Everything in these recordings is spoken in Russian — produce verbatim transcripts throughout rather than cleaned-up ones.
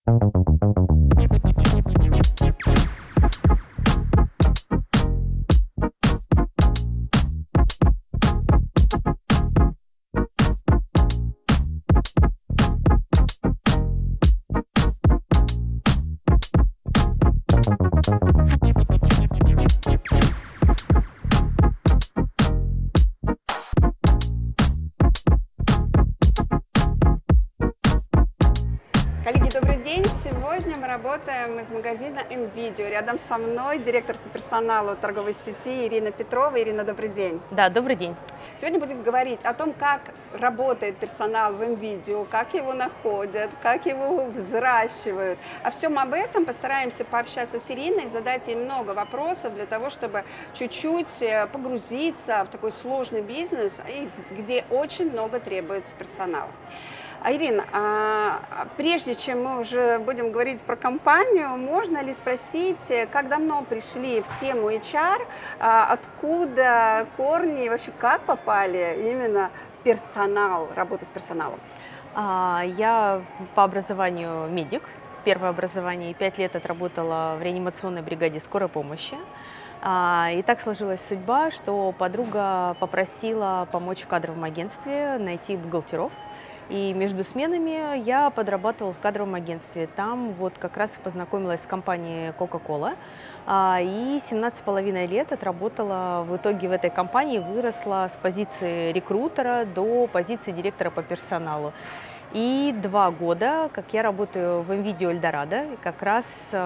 Коллеги, добрый день! Сегодня мы работаем из магазина МВидео. Рядом со мной директор по персоналу торговой сети Ирина Петрова. Ирина, добрый день! Да, добрый день! Сегодня будем говорить о том, как работает персонал в МВидео, как его находят, как его взращивают. О всем об этом постараемся пообщаться с Ириной, задать ей много вопросов для того, чтобы чуть-чуть погрузиться в такой сложный бизнес, где очень много требуется персонала. А, Ирина, а прежде чем мы уже будем говорить про компанию, можно ли спросить, как давно пришли в тему эйч ар, а, откуда корни и вообще как попали именно в персонал, работу с персоналом? А, я по образованию медик. Первое образование, пять лет отработала в реанимационной бригаде скорой помощи. А, и так сложилась судьба, что подруга попросила помочь в кадровом агентстве найти бухгалтеров. И между сменами я подрабатывала в кадровом агентстве. Там вот как раз познакомилась с компанией Coca-Cola. И семнадцать с половиной лет отработала в итоге в этой компании, выросла с позиции рекрутера до позиции директора по персоналу. И два года, как я работаю в МВидео Эльдорадо, как раз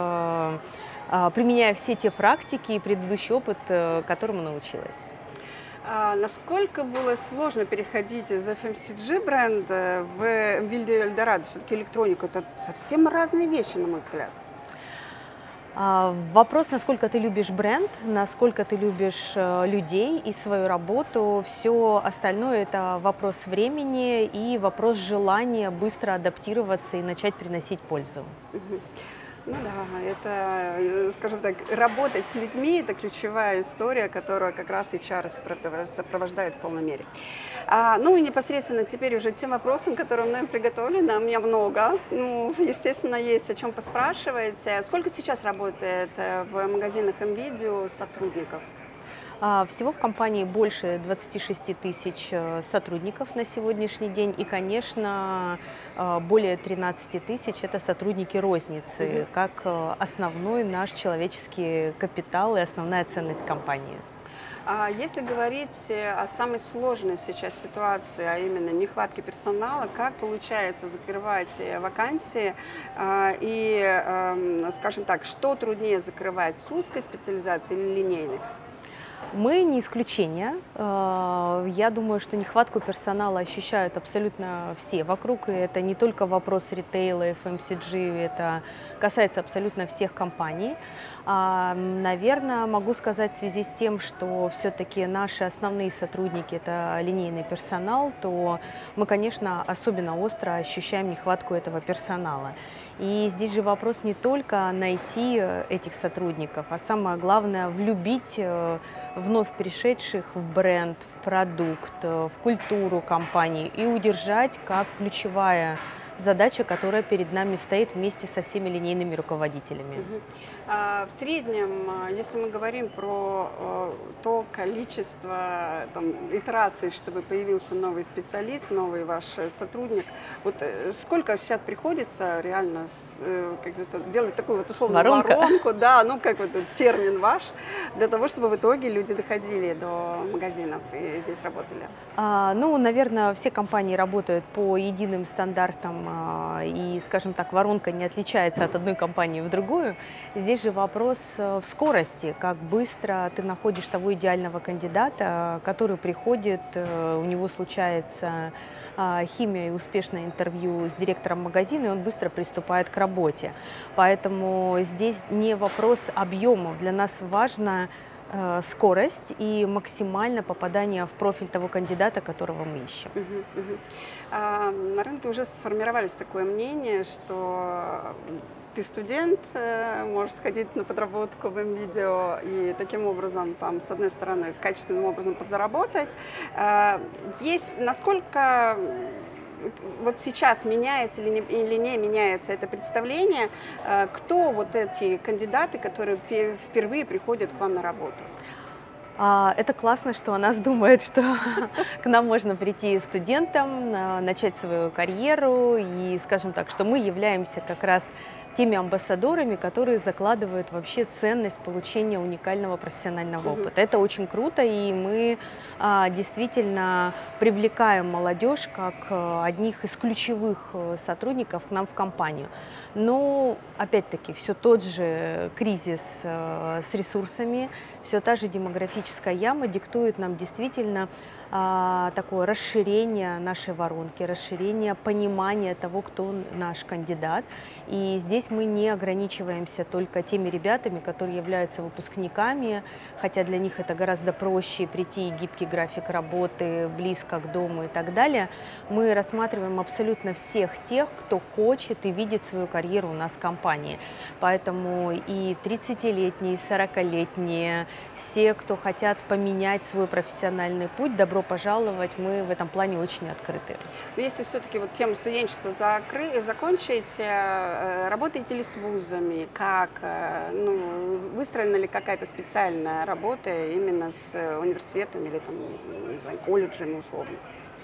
применяя все те практики и предыдущий опыт, которому научилась. А насколько было сложно переходить из эф эм си джи бренда в МВидео Эльдорадо? Все-таки электроника – это совсем разные вещи, на мой взгляд. Вопрос, насколько ты любишь бренд, насколько ты любишь людей и свою работу. Все остальное – это вопрос времени и вопрос желания быстро адаптироваться и начать приносить пользу. Ну да, это, скажем так, работать с людьми – это ключевая история, которая как раз эйч ар сопровождает в полной мере. А, ну и непосредственно теперь уже тем вопросом, которые мной приготовлены, а у меня много. Ну, естественно, есть о чем поспрашивать. Сколько сейчас работает в магазинах МВидео сотрудников? Всего в компании больше двадцати шести тысяч сотрудников на сегодняшний день. И, конечно, более тринадцати тысяч – это сотрудники розницы, mm-hmm. как основной наш человеческий капитал и основная ценность компании. А если говорить о самой сложной сейчас ситуации, а именно нехватке персонала, как получается закрывать вакансии и, скажем так, что труднее закрывать, с узкой специализацией или линейных? Мы не исключение. Я думаю, что нехватку персонала ощущают абсолютно все вокруг. И это не только вопрос ритейла, эф эм си джи, это касается абсолютно всех компаний. Наверное, могу сказать в связи с тем, что все-таки наши основные сотрудники – это линейный персонал, то мы, конечно, особенно остро ощущаем нехватку этого персонала. И здесь же вопрос не только найти этих сотрудников, а самое главное – влюбить вновь пришедших в бренд, в продукт, в культуру компании и удержать как ключевая задача, которая перед нами стоит вместе со всеми линейными руководителями. Угу. А в среднем, если мы говорим про то количество там, итераций, чтобы появился новый специалист, новый ваш сотрудник, вот сколько сейчас приходится реально, как говорится, делать такую вот условную Воронка. воронку, да, ну как вот этот термин ваш, для того, чтобы в итоге люди доходили до магазинов и здесь работали? А, ну, наверное, все компании работают по единым стандартам, и, скажем так, воронка не отличается от одной компании в другую. Здесь же вопрос в скорости, как быстро ты находишь того идеального кандидата, который приходит, у него случается химия и успешное интервью с директором магазина, и он быстро приступает к работе. Поэтому здесь не вопрос объемов. Для нас важно скорость и максимально попадание в профиль того кандидата, которого мы ищем. Uh-huh, uh-huh. А, на рынке уже сформировалось такое мнение, что ты студент, можешь сходить на подработку в МВидео и таким образом, там, с одной стороны, качественным образом подзаработать. Есть, насколько вот сейчас меняется или не, или не меняется это представление, кто вот эти кандидаты, которые впервые приходят к вам на работу? Это классно, что о нас думает, что к нам можно прийти студентом, начать свою карьеру, и, скажем так, что мы являемся как раз теми амбассадорами, которые закладывают вообще ценность получения уникального профессионального опыта. Mm-hmm. Это очень круто, и мы а, действительно привлекаем молодежь как одних из ключевых сотрудников к нам в компанию. Но, опять-таки, все тот же кризис а, с ресурсами, все та же демографическая яма диктует нам действительно а, такое расширение нашей воронки, расширение понимания того, кто наш кандидат. И здесь мы не ограничиваемся только теми ребятами, которые являются выпускниками, хотя для них это гораздо проще прийти, гибкий график работы, близко к дому и так далее. Мы рассматриваем абсолютно всех тех, кто хочет и видит свою карьеру у нас в компании. Поэтому и тридцатилетние, и сорокалетние, все, кто хотят поменять свой профессиональный путь, добро пожаловать, мы в этом плане очень открыты. Но если все-таки вот тему студенчества закры... закончить, работаете ли с вузами, как, ну, выстроена ли какая-то специальная работа именно с университетами или там, не знаю, колледжами условно?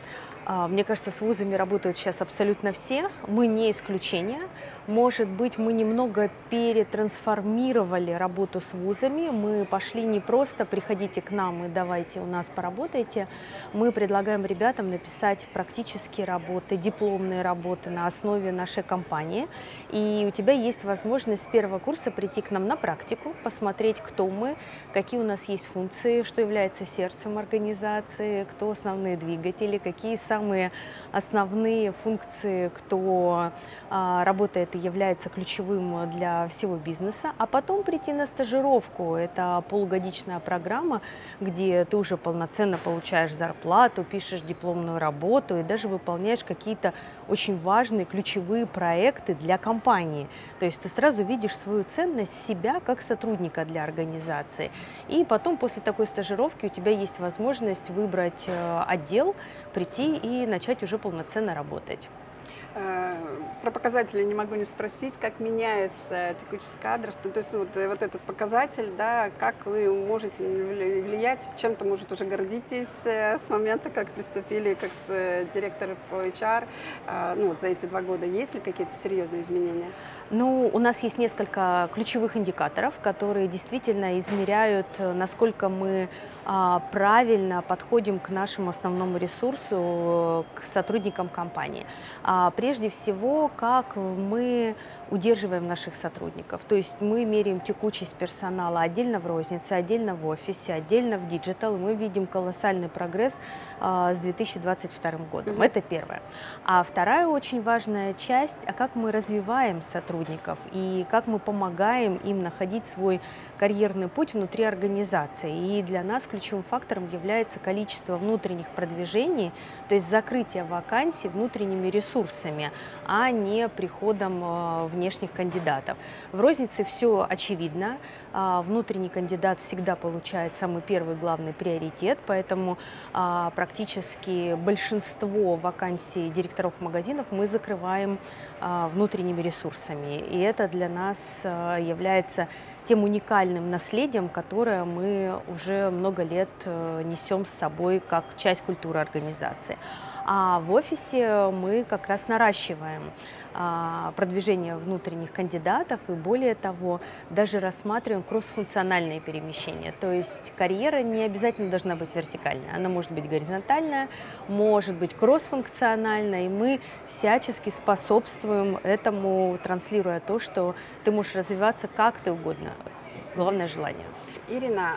Мне кажется, с вузами работают сейчас абсолютно все, мы не исключение. Может быть, мы немного перетрансформировали работу с вузами, мы пошли не просто «приходите к нам и давайте у нас поработайте», мы предлагаем ребятам написать практические работы, дипломные работы на основе нашей компании, и у тебя есть возможность с первого курса прийти к нам на практику, посмотреть, кто мы, какие у нас есть функции, что является сердцем организации, кто основные двигатели, какие самые основные функции, кто а, работает и является ключевым для всего бизнеса, а потом прийти на стажировку. Это полугодичная программа, где ты уже полноценно получаешь зарплату, пишешь дипломную работу и даже выполняешь какие-то очень важные ключевые проекты для компании. То есть ты сразу видишь свою ценность себя как сотрудника для организации. И потом после такой стажировки у тебя есть возможность выбрать отдел, прийти и начать уже полноценно работать. Про показатели не могу не спросить, как меняется текучесть кадров, то есть вот, вот этот показатель, да, как вы можете влиять, чем-то, может, уже гордитесь с момента, как приступили, как с директором по эйч ар, ну, вот за эти два года, есть ли какие-то серьезные изменения? Ну, у нас есть несколько ключевых индикаторов, которые действительно измеряют, насколько мы а, правильно подходим к нашему основному ресурсу, к сотрудникам компании. А, прежде всего, как мы удерживаем наших сотрудников. То есть мы меряем текучесть персонала отдельно в рознице, отдельно в офисе, отдельно в диджитал. Мы видим колоссальный прогресс а, с две тысячи двадцать вторым годом. Mm-hmm. Это первое. А вторая очень важная часть, а как мы развиваем сотрудников и как мы помогаем им находить свой карьерный путь внутри организации. И для нас ключевым фактором является количество внутренних продвижений, то есть закрытие вакансий внутренними ресурсами, а не приходом внешних кандидатов. В рознице все очевидно. Внутренний кандидат всегда получает самый первый главный приоритет, поэтому практически большинство вакансий директоров магазинов мы закрываем внутренними ресурсами. И это для нас является тем уникальным наследием, которое мы уже много лет несем с собой как часть культуры организации. А в офисе мы как раз наращиваем продвижение внутренних кандидатов и, более того, даже рассматриваем кроссфункциональные перемещения. То есть карьера не обязательно должна быть вертикальная, она может быть горизонтальная, может быть кроссфункциональная, и мы всячески способствуем этому, транслируя то, что ты можешь развиваться как ты угодно. Главное желание. Ирина,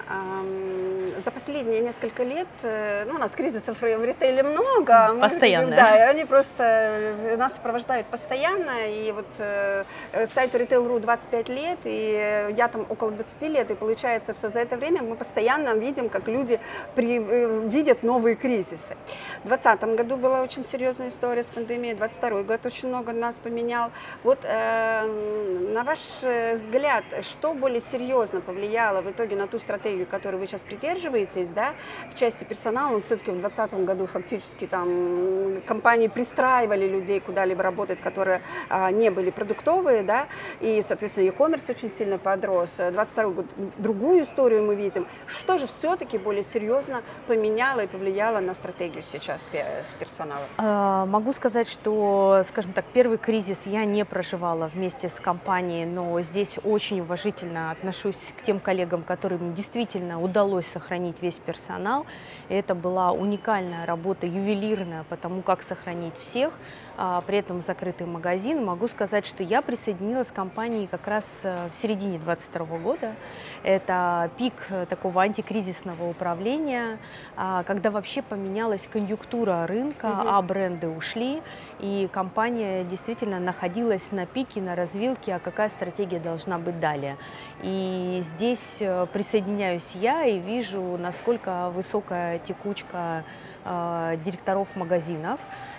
за последние несколько лет, ну, у нас кризисов в ритейле много. Постоянно. Мы, да, они просто нас сопровождают постоянно. И вот сайту ритейл точка ру двадцать пять лет, и я там около двадцати лет, и получается, что за это время мы постоянно видим, как люди при, видят новые кризисы. В двадцатом году была очень серьезная история с пандемией, двадцать второй год очень много нас поменял. Вот э, на ваш э, взгляд, что более серьезно повлияло в итоге на ту стратегию, которой вы сейчас придерживаетесь, да, в части персонала? Ну, все-таки в двадцатом году фактически там компании пристраивали людей куда-либо работать, которые а, не были продуктовые, да, и, соответственно, e-commerce очень сильно подрос. двадцать второй год другую историю мы видим. Что же все-таки более серьезно поменяло и повлияло на стратегию сейчас с персоналом? А, Могу сказать, что, скажем так, первый кризис я не проживала вместе с компанией, но здесь очень уважительно отношусь к тем коллегам, которым действительно удалось сохранить весь персонал. Это была уникальная работа, ювелирная, потому как сохранить всех, а при этом закрытый магазин. Могу сказать, что я присоединилась к компании как раз в середине двадцать второго года. Это пик такого антикризисного управления, когда вообще поменялась конъюнктура рынка, Мгм. а бренды ушли, и компания действительно находилась на пике, на развилке, а какая стратегия должна быть далее. И здесь э, присоединяюсь я и вижу, насколько высокая текучка э, директоров магазинов,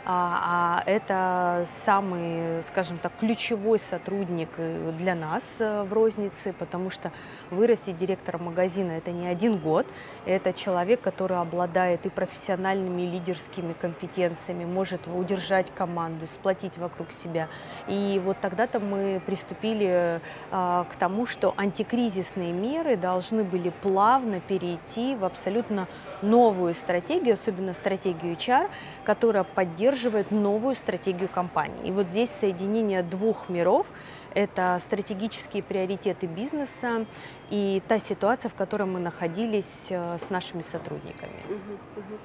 а, а это самый, скажем так, ключевой сотрудник э, для нас э, в рознице, потому что вырастить директора магазина — это не один год, это человек, который обладает и профессиональными, и лидерскими компетенциями, может удержать команду, сплотить вокруг себя. И вот тогда-то мы приступили а, к тому, что антикризисные меры должны были плавно перейти в абсолютно новую стратегию, особенно стратегию эйч ар, которая поддерживает новую стратегию компании. И вот здесь соединение двух миров — это стратегические приоритеты бизнеса и та ситуация, в которой мы находились э, с нашими сотрудниками. Мгм, мгм.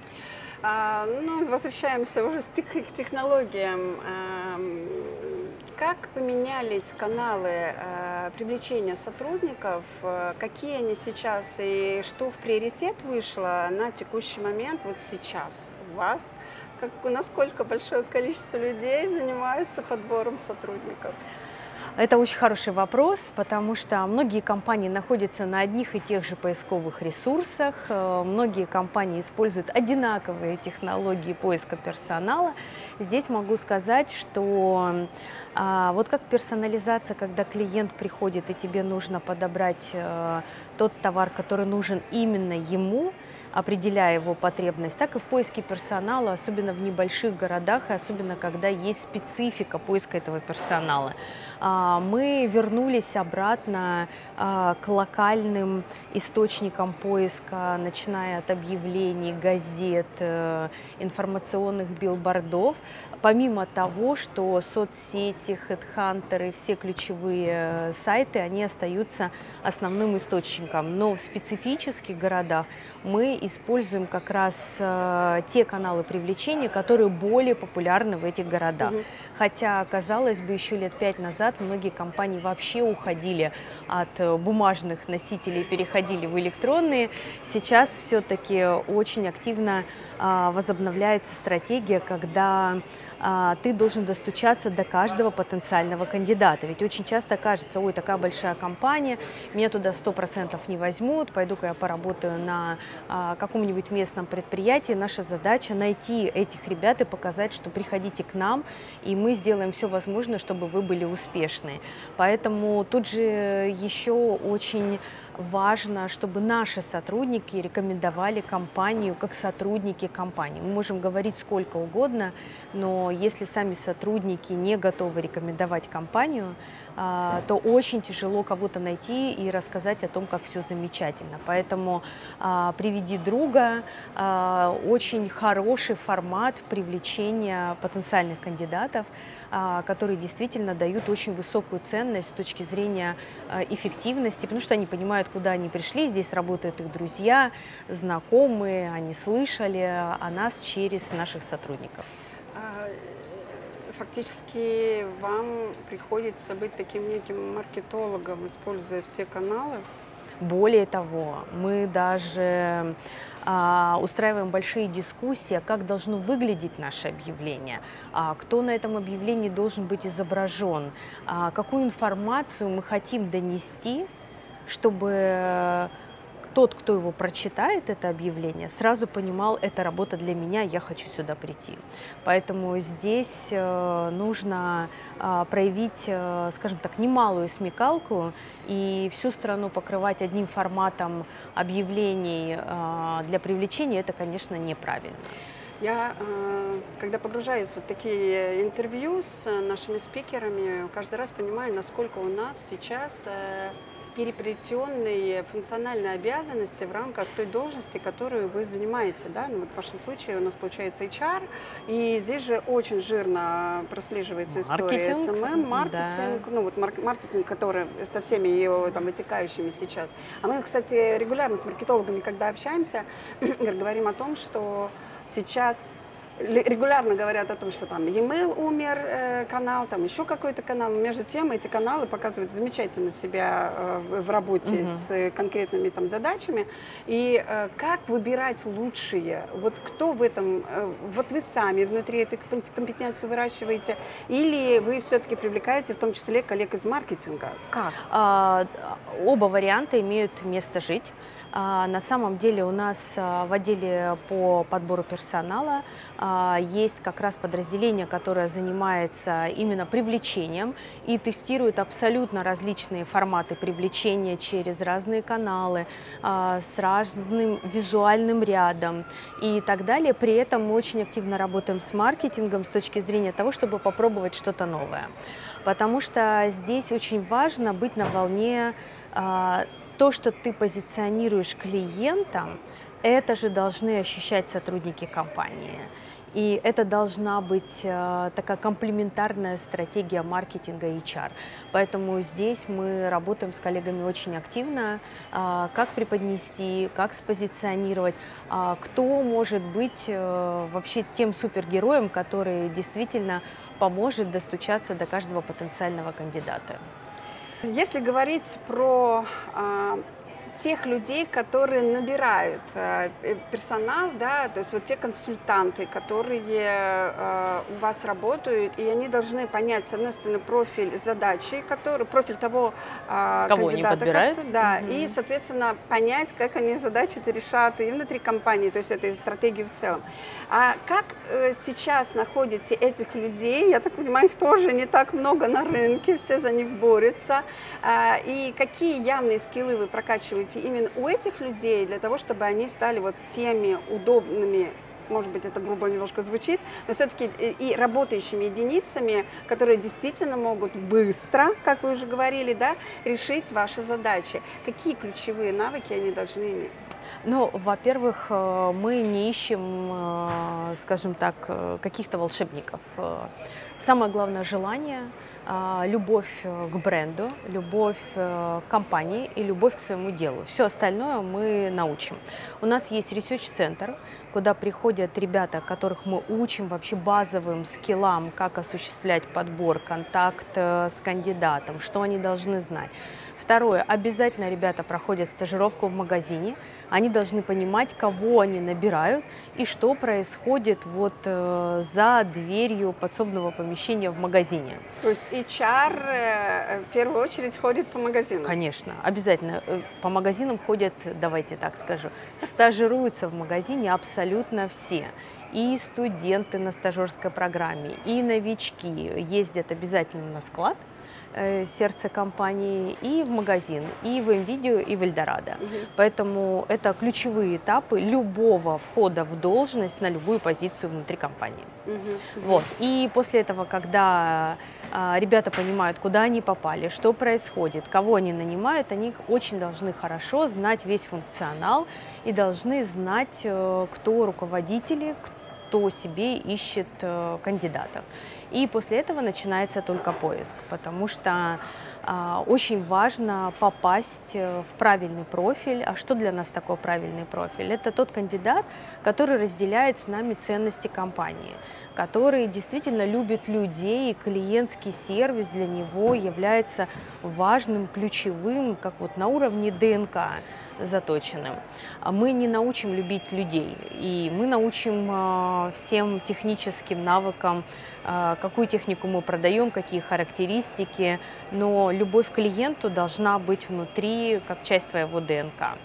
А, ну, возвращаемся уже с тех- к технологиям. Ам, Как поменялись каналы а, привлечения сотрудников? А, Какие они сейчас и что в приоритет вышло на текущий момент, вот сейчас у вас? Как, насколько большое количество людей занимается подбором сотрудников? Это очень хороший вопрос, потому что многие компании находятся на одних и тех же поисковых ресурсах, э, многие компании используют одинаковые технологии поиска персонала. Здесь могу сказать, что а, вот как персонализация, когда клиент приходит и тебе нужно подобрать э, тот товар, который нужен именно ему, определяя его потребность, так и в поиске персонала, особенно в небольших городах, и особенно когда есть специфика поиска этого персонала. А, Мы вернулись обратно а, к локальным источникам поиска, начиная от объявлений, газет, э, информационных билбордов. Помимо того, что соцсети, хедхантеры, все ключевые сайты, они остаются основным источником. Но в специфических городах мы используем как раз э, те каналы привлечения, которые более популярны в этих городах. Мгм. Хотя, казалось бы, еще лет пять назад многие компании вообще уходили от э, бумажных носителей, переходили в электронные. Сейчас все-таки очень активно а, возобновляется стратегия, когда а, ты должен достучаться до каждого потенциального кандидата. Ведь очень часто кажется: ой, такая большая компания, меня туда сто процентов не возьмут, пойду-ка я поработаю на а, каком-нибудь местном предприятии. Наша задача — найти этих ребят и показать, что приходите к нам, и мы сделаем все возможное, чтобы вы были успешны. Поэтому тут же еще очень важно, чтобы наши сотрудники рекомендовали компанию как сотрудники компании. Мы можем говорить сколько угодно, но если сами сотрудники не готовы рекомендовать компанию, а, то очень тяжело кого-то найти и рассказать о том, как все замечательно. Поэтому а, «Приведи друга» а, очень хороший формат привлечения потенциальных кандидатов, а, которые действительно дают очень высокую ценность с точки зрения а, эффективности, потому что они понимают, куда они пришли. Здесь работают их друзья, знакомые, они слышали о нас через наших сотрудников. А, Фактически вам приходится быть таким неким маркетологом, используя все каналы. Более того, мы даже а, устраиваем большие дискуссии, а как должно выглядеть наше объявление, а, кто на этом объявлении должен быть изображен, а, какую информацию мы хотим донести, чтобы тот, кто его прочитает, это объявление, сразу понимал, это работа для меня, я хочу сюда прийти. Поэтому здесь э, нужно э, проявить, э, скажем так, немалую смекалку и всю страну покрывать одним форматом объявлений э, для привлечения, это, конечно, неправильно. Я, когда погружаюсь в вот такие интервью с нашими спикерами, каждый раз понимаю, насколько у нас сейчас переплетенные функциональные обязанности в рамках той должности, которую вы занимаете. Да? Ну, вот в вашем случае у нас получается эйч ар, и здесь же очень жирно прослеживается история эс эм эм, маркетинг, да. ну вот маркетинг, который со всеми его там вытекающими сейчас. А мы, кстати, регулярно с маркетологами, когда общаемся, говорим о том, что сейчас регулярно говорят о том, что там e-mail умер, э, канал, там еще какой-то канал. Но между тем эти каналы показывают замечательно себя э, в работе uh-huh. с конкретными там задачами. И э, как выбирать лучшие? Вот кто в этом? Э, вот вы сами внутри этой компетенции выращиваете? Или вы все-таки привлекаете в том числе коллег из маркетинга? Как? А, оба варианта имеют место жить. А, на самом деле у нас а, в отделе по подбору персонала а, есть как раз подразделение, которое занимается именно привлечением и тестирует абсолютно различные форматы привлечения через разные каналы, а, с разным визуальным рядом и так далее. При этом мы очень активно работаем с маркетингом с точки зрения того, чтобы попробовать что-то новое. Потому что здесь очень важно быть на волне. А, То, что ты позиционируешь клиентам, это же должны ощущать сотрудники компании. И это должна быть э, такая комплементарная стратегия маркетинга и эйч ар. Поэтому здесь мы работаем с коллегами очень активно, э, как преподнести, как спозиционировать, э, кто может быть э, вообще тем супергероем, который действительно поможет достучаться до каждого потенциального кандидата. Если говорить про а, тех людей, которые набирают а, персонал, да, то есть вот те консультанты, которые а, у вас работают, и они должны понять, с одной стороны, профиль задачи, который, профиль того а, Кого кандидата, они подбирают, как, да, угу. и, соответственно, понять, как они задачи-то решат и внутри компании, то есть этой стратегии в целом. А как э, сейчас находите этих людей? Я так понимаю, их тоже не так много на рынке, все за них борются. А, и какие явные скиллы вы прокачиваете именно у этих людей для того, чтобы они стали вот теми удобными, может быть, это грубо немножко звучит, но все-таки и работающими единицами, которые действительно могут быстро, как вы уже говорили, да, решить ваши задачи. Какие ключевые навыки они должны иметь? Ну, во-первых, мы не ищем, скажем так, каких-то волшебников. Самое главное — желание, любовь к бренду, любовь к компании и любовь к своему делу. Все остальное мы научим. У нас есть ресерч-центр, куда приходят ребята, которых мы учим вообще базовым скиллам, как осуществлять подбор, контакт с кандидатом, что они должны знать. Второе, обязательно ребята проходят стажировку в магазине, они должны понимать, кого они набирают и что происходит вот э, за дверью подсобного помещения в магазине. То есть эйч ар э, в первую очередь ходит по магазинам? Конечно, обязательно. По магазинам ходят, давайте так скажу, стажируются в магазине абсолютно все. И студенты на стажерской программе, и новички ездят обязательно на склад, сердце компании, и в магазин, и в МВидео, и в Эльдорадо. Угу. Поэтому это ключевые этапы любого входа в должность на любую позицию внутри компании. Угу. Вот. И после этого, когда а, ребята понимают, куда они попали, что происходит, кого они нанимают, они очень должны хорошо знать весь функционал и должны знать, кто руководители, кто себе ищет кандидатов. И после этого начинается только поиск, потому что а, очень важно попасть в правильный профиль. А что для нас такой правильный профиль? Это тот кандидат, который разделяет с нами ценности компании, который действительно любит людей, и клиентский сервис для него является важным, ключевым, как вот на уровне ДНК заточенным. Мы не научим любить людей, и мы научим всем техническим навыкам, какую технику мы продаем, какие характеристики, но любовь к клиенту должна быть внутри как часть твоего ДНК.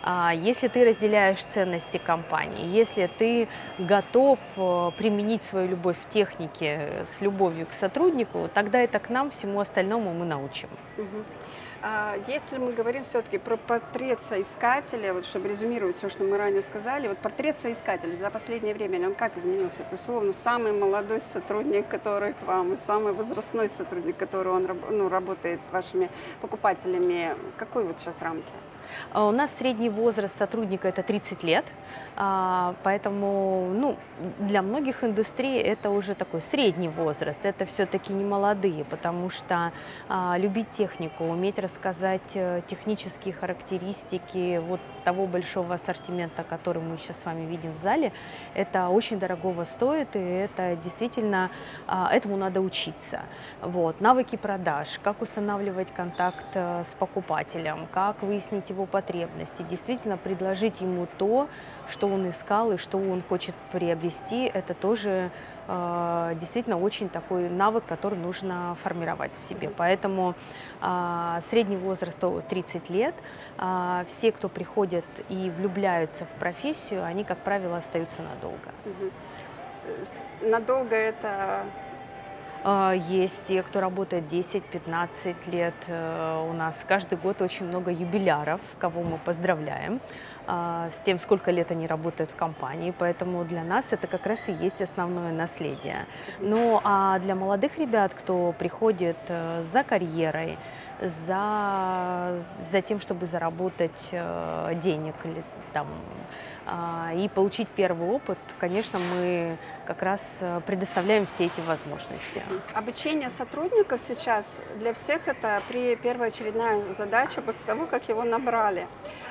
А Если ты разделяешь ценности компании, если ты готов э, применить свою любовь в технике с любовью к сотруднику, тогда это к нам, всему остальному мы научим. Мгм. А, Если мы говорим все-таки про портрет соискателя, вот чтобы резюмировать все, что мы ранее сказали, вот портрет соискателя за последнее время, он как изменился? Это условно самый молодой сотрудник, который к вам, и самый возрастной сотрудник, который он раб- ну, работает с вашими покупателями. Какой вот сейчас рамки? А У нас средний возраст сотрудника это тридцать лет, а, поэтому ну, для многих индустрий это уже такой средний возраст, это все-таки не молодые, потому что а, любить технику, уметь рассказать э, технические характеристики вот того большого ассортимента, который мы сейчас с вами видим в зале, это очень дорогого стоит, и это действительно, а, этому надо учиться. Вот. Навыки продаж, как устанавливать контакт э, с покупателем, как выяснить его потребности, действительно предложить ему то, что он искал и что он хочет приобрести, это тоже э, действительно очень такой навык, который нужно формировать в себе. Поэтому э, средний возраст тридцать лет. Э, все, кто приходят и влюбляются в профессию, они, как правило, остаются надолго. Мгм. С- с- Надолго это... А, Есть те, кто работает десять-пятнадцать лет. Э, У нас каждый год очень много юбиляров, кого мы поздравляем а, с тем, сколько лет они работают в компании. Поэтому для нас это как раз и есть основное наследие. Ну а для молодых ребят, кто приходит э, за карьерой, за, за тем, чтобы заработать э, денег или там а, и получить первый опыт, конечно, мы как раз э, предоставляем все эти возможности. Обучение сотрудников сейчас для всех это при- первоочередная задача после того, как его набрали.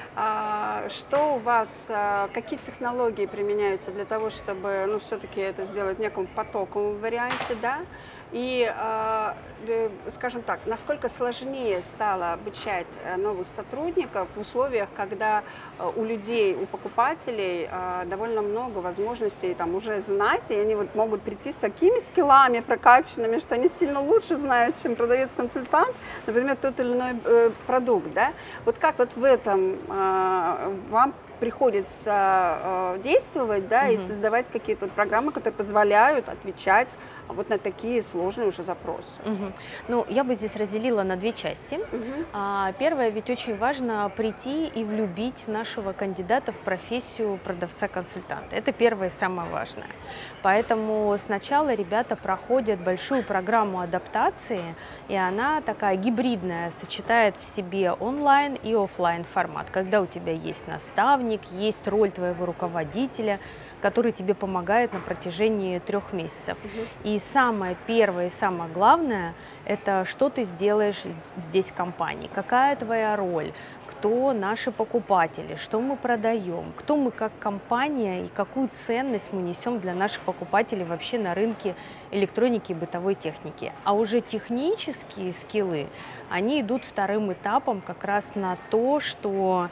А, Что у вас, а, какие технологии применяются для того, чтобы, ну, все-таки это сделать в неком потоковом варианте, да? И, а, э, скажем так, насколько сложнее стало обучать э, новых сотрудников в условиях, когда э, у людей, у покупателей а, довольно много возможностей там уже знать, и они вот могут прийти с такими скиллами прокачанными, что они сильно лучше знают, чем продавец-консультант, например, тот или иной э, продукт, да? Вот как вот в этом а, вам приходится э, действовать, да, и Мгм. создавать какие-то вот программы, которые позволяют отвечать вот на такие сложные уже запросы. Мгм. Ну, я бы здесь разделила на две части. Мгм. А, Первое, ведь очень важно прийти и влюбить нашего кандидата в профессию продавца-консультанта. Это первое и самое важное. Поэтому сначала ребята проходят большую программу адаптации, и она такая гибридная, сочетает в себе онлайн и офлайн формат, когда у тебя есть наставник, есть роль твоего руководителя, который тебе помогает на протяжении трех месяцев. Мгм. И самое первое и самое главное, это что ты сделаешь здесь в компании, какая твоя роль, кто наши покупатели, что мы продаем, кто мы как компания и какую ценность мы несем для наших покупателей вообще на рынке электроники и бытовой техники. А уже технические скиллы, они идут вторым этапом как раз на то, что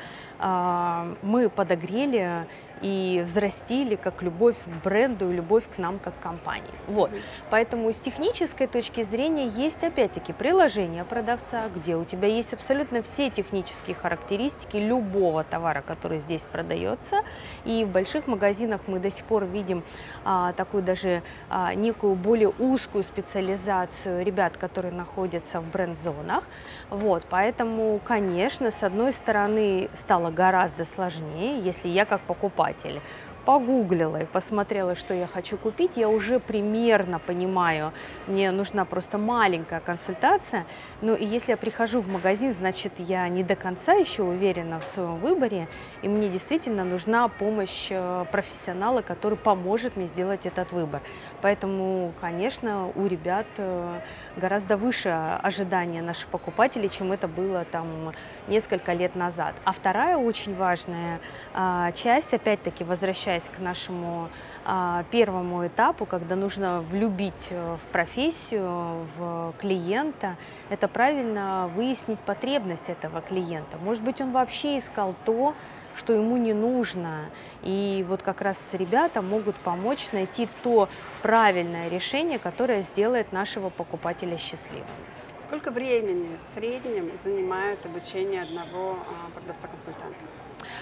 а, мы подогрели и взрастили как любовь к бренду и любовь к нам как компании. Вот. Мгм. Поэтому с технической точки зрения есть опять-таки приложение продавца, где у тебя есть абсолютно все технические характеристики любого товара, который здесь продается. И в больших магазинах мы до сих пор видим а, такую даже а, некую более узкую специализацию ребят, которые находятся в бренд-зонах. Вот. Поэтому, конечно, с одной стороны стало гораздо сложнее, если я как покупатель погуглила и посмотрела, что я хочу купить, я уже примерно понимаю, мне нужна просто маленькая консультация, но и если я прихожу в магазин, значит, я не до конца еще уверена в своем выборе, и мне действительно нужна помощь э, профессионала, который поможет мне сделать этот выбор. Поэтому, конечно, у ребят э, гораздо выше ожидания наших покупателей, чем это было там несколько лет назад. А вторая очень важная а, часть, опять-таки возвращаясь к нашему а, первому этапу, когда нужно влюбить э, в профессию, в клиента, это правильно выяснить потребность этого клиента. Может быть, он вообще искал то, что ему не нужно. И вот как раз ребята могут помочь найти то правильное решение, которое сделает нашего покупателя счастливым. Сколько времени в среднем занимает обучение одного а, продавца-консультанта?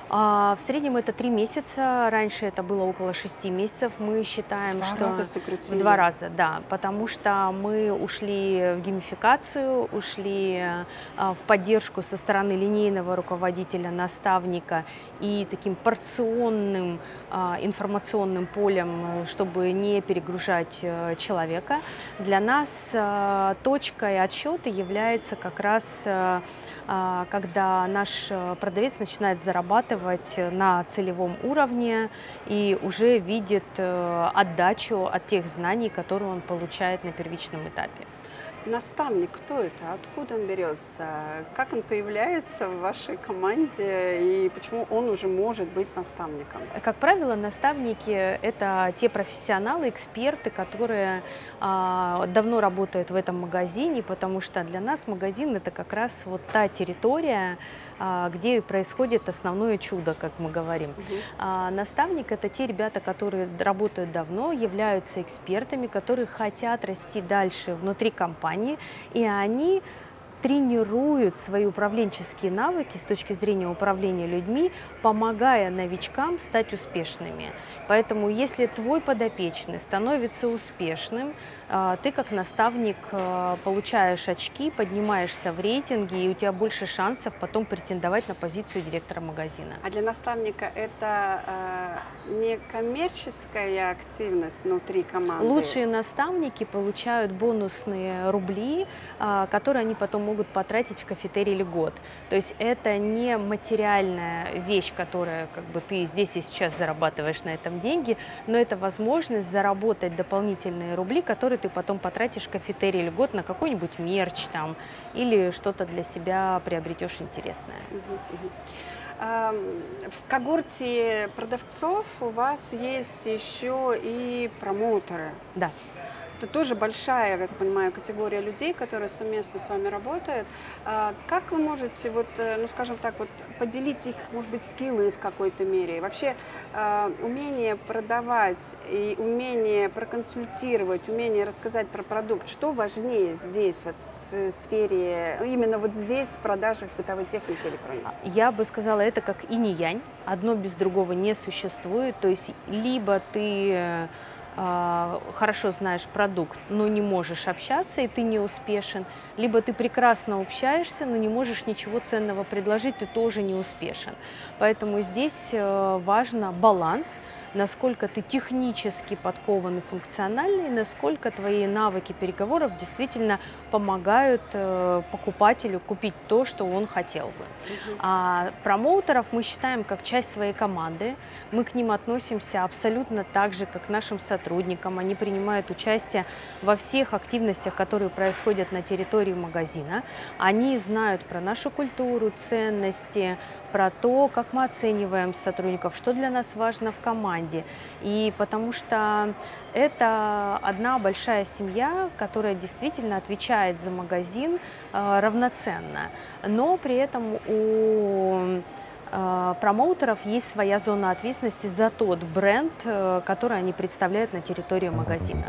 А, в среднем это три месяца, раньше это было около шести месяцев. Мы считаем, Два что раза в сократили. два раза, да, потому что мы ушли в геймификацию, ушли а, в поддержку со стороны линейного руководителя, наставника и таким порционным а, информационным полем, чтобы не перегружать а, человека. Для нас а, точкой отсчета является как раз а, когда наш продавец начинает зарабатывать на целевом уровне и уже видит отдачу от тех знаний, которые он получает на первичном этапе. Наставник, кто это? Откуда он берется? Как он появляется в вашей команде и почему он уже может быть наставником? Как правило, наставники – это те профессионалы, эксперты, которые а, давно работают в этом магазине, потому что для нас магазин – это как раз вот та территория, а, где происходит основное чудо, как мы говорим. Угу. А, наставник – это те ребята, которые работают давно, являются экспертами, которые хотят расти дальше внутри компании, и они тренируют свои управленческие навыки с точки зрения управления людьми, помогая новичкам стать успешными. Поэтому если твой подопечный становится успешным, ты как наставник получаешь очки, поднимаешься в рейтинге, и у тебя больше шансов потом претендовать на позицию директора магазина. А для наставника это э, не коммерческая активность внутри команды? Лучшие наставники получают бонусные рубли, которые они потом могут потратить в кафетерии или год. То есть это не материальная вещь, которая как бы ты здесь и сейчас зарабатываешь на этом деньги, но это возможность заработать дополнительные рубли, которые ты потом потратишь в кафетерии или год на какой-нибудь мерч там или что-то для себя приобретешь интересное. В когорте продавцов у вас есть еще и промоутеры. Да. Это тоже большая, я так понимаю, категория людей, которые совместно с вами работают. Как вы можете, вот, ну, скажем так, вот, поделить их, может быть, скиллы в какой-то мере? Вообще умение продавать и умение проконсультировать, умение рассказать про продукт, что важнее здесь, вот, в сфере, именно вот здесь, в продажах бытовой техники и электроники? Я бы сказала, это как инь-янь. Одно без другого не существует. То есть либо ты хорошо знаешь продукт, но не можешь общаться, и ты не успешен, либо ты прекрасно общаешься, но не можешь ничего ценного предложить, ты тоже не успешен. Поэтому здесь важно баланс, насколько ты технически подкован и функциональный, насколько твои навыки переговоров действительно помогают покупателю купить то, что он хотел бы. Uh-huh. А промоутеров мы считаем как часть своей команды, мы к ним относимся абсолютно так же, как к нашим сотрудникам, они принимают участие во всех активностях, которые происходят на территории магазина, они знают про нашу культуру, ценности, про то, как мы оцениваем сотрудников, что для нас важно в команде. И потому что это одна большая семья, которая действительно отвечает за магазин э, равноценно. Но при этом у э, промоутеров есть своя зона ответственности за тот бренд, э, который они представляют на территории магазина.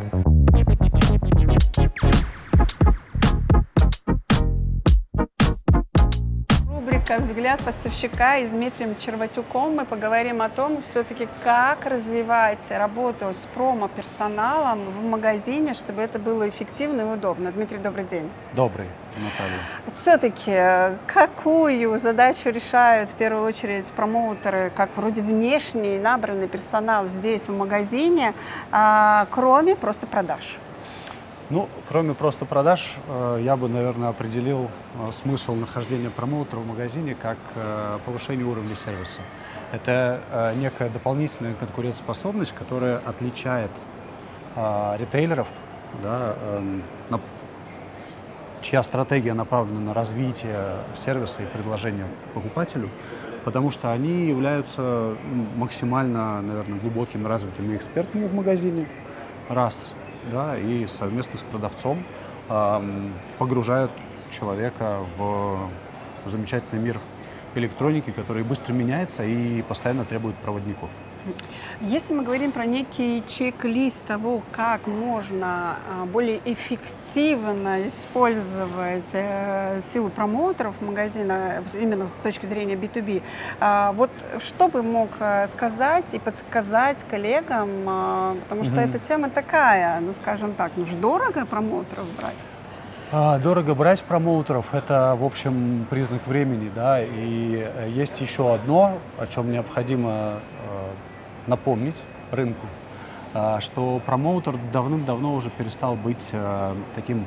«Взгляд поставщика» и с Дмитрием Черватюком мы поговорим о том, все-таки как развивать работу с промо-персоналом в магазине, чтобы это было эффективно и удобно. Дмитрий, добрый день. Добрый, Наталья. Все-таки какую задачу решают в первую очередь промоутеры, как вроде внешний набранный персонал здесь в магазине, кроме просто продаж? Ну, кроме просто продаж, я бы, наверное, определил смысл нахождения промоутера в магазине как повышение уровня сервиса. Это некая дополнительная конкурентоспособность, которая отличает ритейлеров, да, чья стратегия направлена на развитие сервиса и предложения покупателю, потому что они являются максимально, наверное, глубокими, развитыми экспертами в магазине, раз. Да, и совместно с продавцом э, погружают человека в замечательный мир электроники, который быстро меняется и постоянно требует проводников. Если мы говорим про некий чек-лист того, как можно а, более эффективно использовать э, силу промоутеров магазина именно с точки зрения би ту би, а, вот что бы мог э, сказать и подсказать коллегам, а, потому что Мгм. эта тема такая, ну скажем так, ну ж дорого промоутеров брать. А, Дорого брать промоутеров — это, в общем, признак времени, да, и э, есть еще одно, о чем необходимо э, напомнить рынку, а, что промоутер давным-давно уже перестал быть э, таким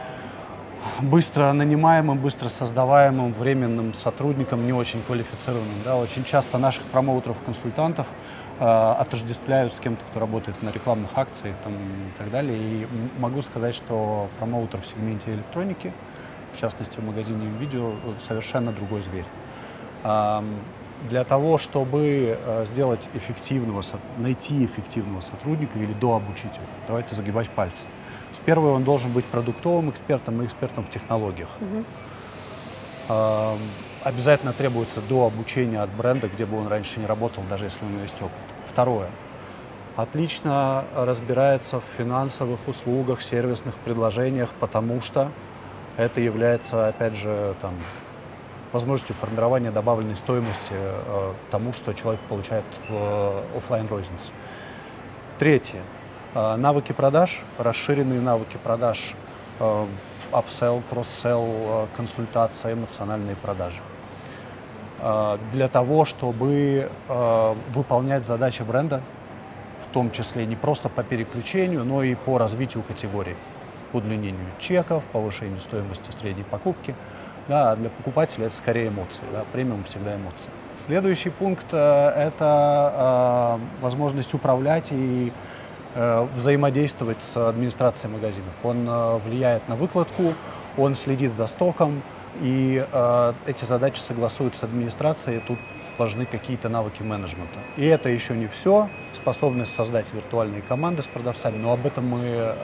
быстро нанимаемым, быстро создаваемым временным сотрудником, не очень квалифицированным. Да. Очень часто наших промоутеров-консультантов э, отождествляют с кем-то, кто работает на рекламных акциях там, и так далее. И м- могу сказать, что промоутер в сегменте электроники, в частности в магазине видео, совершенно другой зверь. Ам, Для того, чтобы э, сделать эффективного, со- найти эффективного сотрудника или дообучить его, давайте загибать пальцы. С первого он должен быть продуктовым экспертом и экспертом в технологиях. Мгм. Ам, Обязательно требуется дообучение от бренда, где бы он раньше не работал, даже если у него есть опыт. Второе. Отлично разбирается в финансовых услугах, сервисных предложениях, потому что это является, опять же, там, возможностью формирования добавленной стоимости э, тому, что человек получает в оффлайн рознице. Третье. Э, навыки продаж, расширенные навыки продаж, э, апселл, кросселл, э, консультация, эмоциональные продажи. Э, для того, чтобы э, выполнять задачи бренда, в том числе не просто по переключению, но и по развитию категорий, удлинению чеков, повышению стоимости средней покупки. Да, а для покупателя это скорее эмоции. Да, премиум всегда эмоции. Следующий пункт э, это э, возможность управлять и э, взаимодействовать с администрацией магазинов. Он э, влияет на выкладку, он следит за стоком, и э, эти задачи согласуют с администрацией. Тут важны какие-то навыки менеджмента. И это еще не все. Способность создать виртуальные команды с продавцами, но об этом мы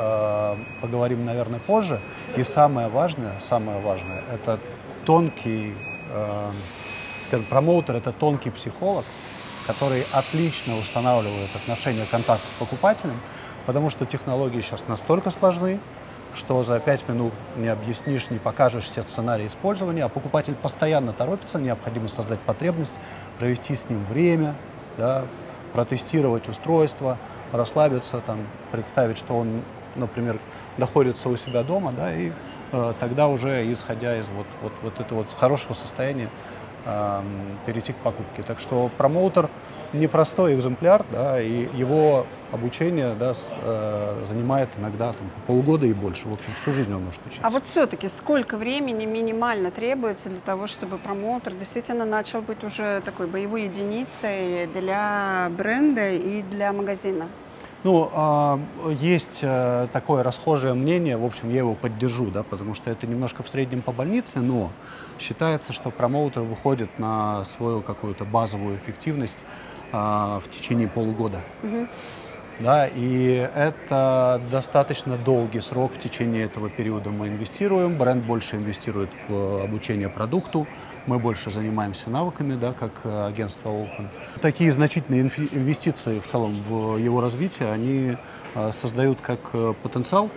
э, поговорим, наверное, позже. И самое важное, самое важное, это тонкий, э, скажем, промоутер, это тонкий психолог, который отлично устанавливает отношения, контакт с покупателем, потому что технологии сейчас настолько сложны, что за пять минут не объяснишь, не покажешь все сценарии использования, а покупатель постоянно торопится, необходимо создать потребность, провести с ним время, да, протестировать устройство, расслабиться, там, представить, что он, например, находится у себя дома, да, и э, тогда уже, исходя из вот, вот, вот этого вот хорошего состояния, э, перейти к покупке. Так что промоутер непростой экземпляр, да, и его обучение, да, с, э, занимает иногда там, полгода и больше. В общем, всю жизнь он может учиться. А вот все-таки сколько времени минимально требуется для того, чтобы промоутер действительно начал быть уже такой боевой единицей для бренда и для магазина? Ну, а, есть э, такое расхожее мнение, в общем, я его поддержу, да, потому что это немножко в среднем по больнице, но считается, что промоутер выходит на свою какую-то базовую эффективность а, в течение полугода. Мгм. Да, и это достаточно долгий срок. В течение этого периода мы инвестируем, бренд больше инвестирует в обучение продукту, мы больше занимаемся навыками, да, как э, агентство Open. Такие значительные инфи- инвестиции в целом в его развитие, они э, создают как э, потенциал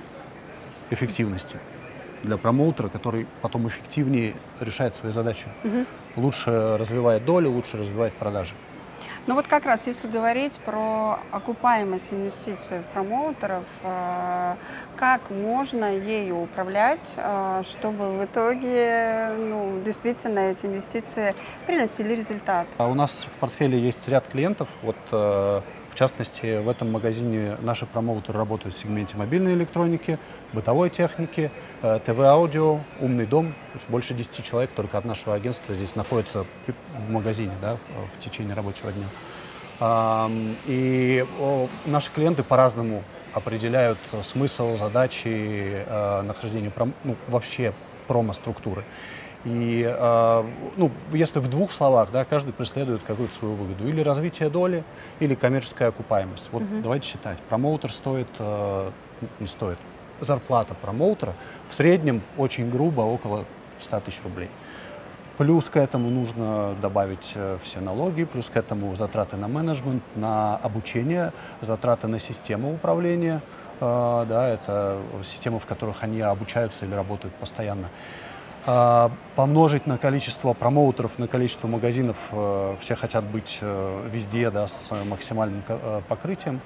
эффективности для промоутера, который потом эффективнее решает свои задачи, Мгм. лучше развивает долю, лучше развивает продажи. Ну вот как раз, если говорить про окупаемость инвестиций в промоутеров, э, как можно ею управлять, э, чтобы в итоге ну, действительно эти инвестиции приносили результат? А у нас в портфеле есть ряд клиентов. Вот, э, в частности, в этом магазине наши промоутеры работают в сегменте мобильной электроники, бытовой техники, э, ТВ-аудио, умный дом. То есть больше десяти человек только от нашего агентства здесь находится в магазине, да, в, в течение рабочего дня. Ам, и о, наши клиенты по-разному определяют смысл, задачи, э, нахождения пром- ну, вообще промо-структуры. И, э, ну, если в двух словах, да, каждый преследует какую-то свою выгоду. Или развитие доли, или коммерческая окупаемость. Вот Мгм. давайте считать. Промоутер стоит, э, не стоит. Зарплата промоутера в среднем, очень грубо, около ста тысяч рублей. Плюс к этому нужно добавить э, все налоги, плюс к этому затраты на менеджмент, на обучение, затраты на систему управления. Э, да, это системы, в которых они обучаются или работают постоянно. Э, помножить на количество промоутеров, на количество магазинов. Э, все хотят быть э, везде, да, с максимальным э, покрытием.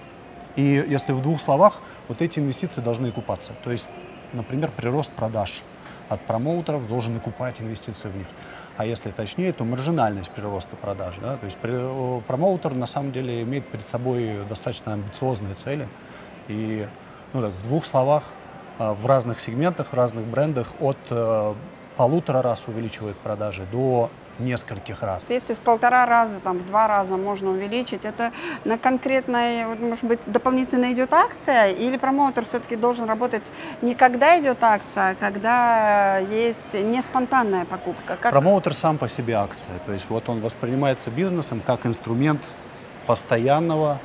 И если в двух словах, вот эти инвестиции должны окупаться. То есть, например, прирост продаж от промоутеров должен окупать инвестиции в них. А если точнее, то маржинальность прироста продаж. Да? То есть при, промоутер на самом деле имеет перед собой достаточно амбициозные цели. И ну, так, в двух словах, в разных сегментах, в разных брендах от э, полутора раз увеличивает продажи до нескольких раз. Если в полтора раза, там, в два раза можно увеличить, это на конкретной, вот, может быть, дополнительно идет акция, или промоутер все-таки должен работать не когда идет акция, а когда есть не спонтанная покупка? Как... Промоутер сам по себе акция, то есть вот он воспринимается бизнесом как инструмент постоянного,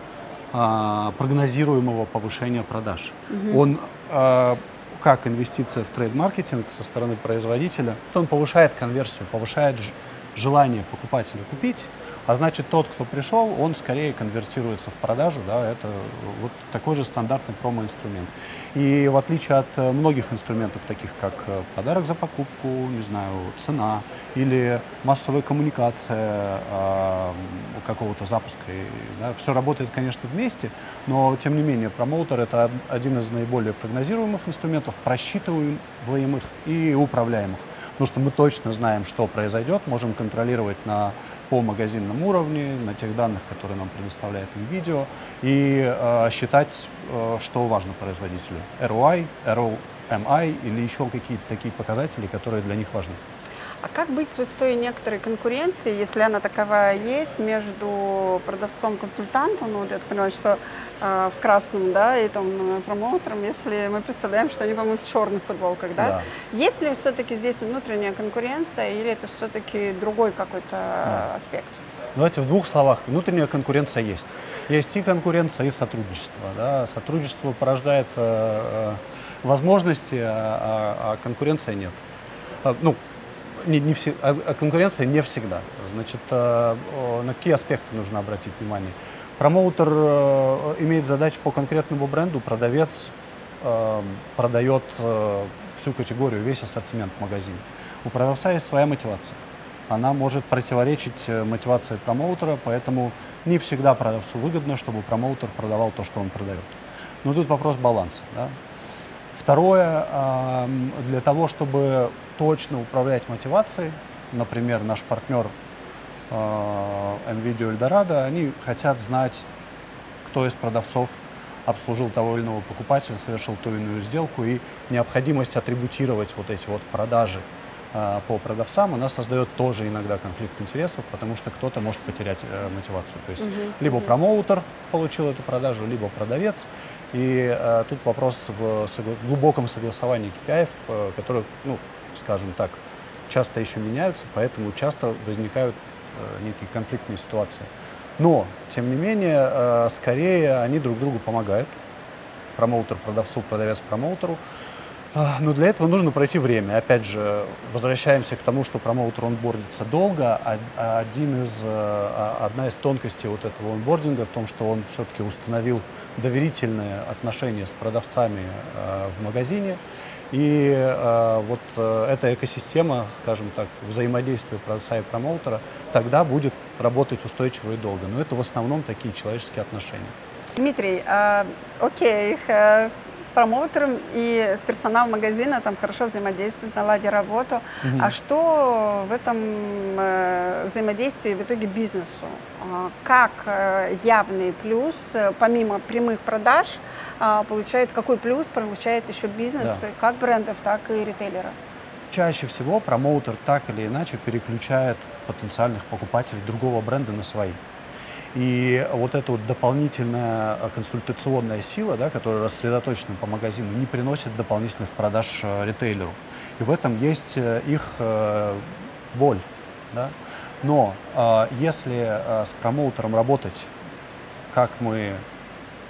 а, прогнозируемого повышения продаж. Угу. Он а, как инвестиция в трейд-маркетинг со стороны производителя, он повышает конверсию, повышает желание покупателя купить, а значит, тот, кто пришел, он скорее конвертируется в продажу, да, это вот такой же стандартный промо-инструмент. И в отличие от многих инструментов, таких как подарок за покупку, не знаю, цена или массовая коммуникация э, какого-то запуска, да, все работает, конечно, вместе, но тем не менее промоутер — это один из наиболее прогнозируемых инструментов, просчитываемых и управляемых. Потому что мы точно знаем, что произойдет, можем контролировать на по магазинном уровне, на тех данных, которые нам предоставляет видео, и э, считать, э, что важно производителю. эр о ай, эр о эм ай или еще какие-то такие показатели, которые для них важны. А как быть с той некоторой конкуренцией, если она таковая есть, между продавцом-консультантом, ну, вот я так понимаю, что э, в красном, да, и там промоутером, если мы представляем, что они, по-моему, в черных футболках, да? Да. Есть ли все-таки здесь внутренняя конкуренция, или это все-таки другой какой-то да. аспект? Давайте в двух словах. Внутренняя конкуренция есть. Есть и конкуренция, и сотрудничество. Да? Сотрудничество порождает э, э, возможности, а, а конкуренция нет. Ну, Не, не все, а, а конкуренция не всегда. Значит, э, э, на какие аспекты нужно обратить внимание? Промоутер э, имеет задачу по конкретному бренду, продавец э, продает э, всю категорию, весь ассортимент в магазине. У продавца есть своя мотивация. Она может противоречить мотивации промоутера, поэтому не всегда продавцу выгодно, чтобы промоутер продавал то, что он продает. Но тут вопрос баланса. Да? Второе, э, для того, чтобы точно управлять мотивацией, например, наш партнер э, NVIDIA Eldorado, они хотят знать, кто из продавцов обслужил того или иного покупателя, совершил ту или иную сделку, и необходимость атрибутировать вот эти вот продажи э, по продавцам, она создает тоже иногда конфликт интересов, потому что кто-то может потерять э, мотивацию. То есть uh-huh, либо uh-huh. промоутер получил эту продажу, либо продавец. И э, тут вопрос в согла- глубоком согласовании кей пи ай, э, которые, ну, скажем так, часто еще меняются, поэтому часто возникают э, некие конфликтные ситуации. Но, тем не менее, э, скорее они друг другу помогают. Промоутер продавцу, продавец промоутеру. Э, но для этого нужно пройти время. Опять же, возвращаемся к тому, что промоутер онбордится долго. А, один из, э, одна из тонкостей вот этого онбординга в том, что он все-таки установил доверительные отношения с продавцами э, в магазине. И э, вот э, эта экосистема, скажем так, взаимодействия продавца и промоутера тогда будет работать устойчиво и долго. Но это в основном такие человеческие отношения. Дмитрий, э, окей, э, промоутером и с персоналом магазина там хорошо взаимодействуют, наладили работу. Угу. А что в этом э, взаимодействии в итоге бизнесу? Э, как э, явный плюс, э, помимо прямых продаж, э, получает, какой плюс получает еще бизнес, да. как брендов, так и ритейлера? Чаще всего промоутер так или иначе переключает потенциальных покупателей другого бренда на свои. И вот эта вот дополнительная консультационная сила, да, которая рассредоточена по магазину, не приносит дополнительных продаж э, ритейлеру. И в этом есть э, их э, боль. Да? Но э, если э, с промоутером работать, как мы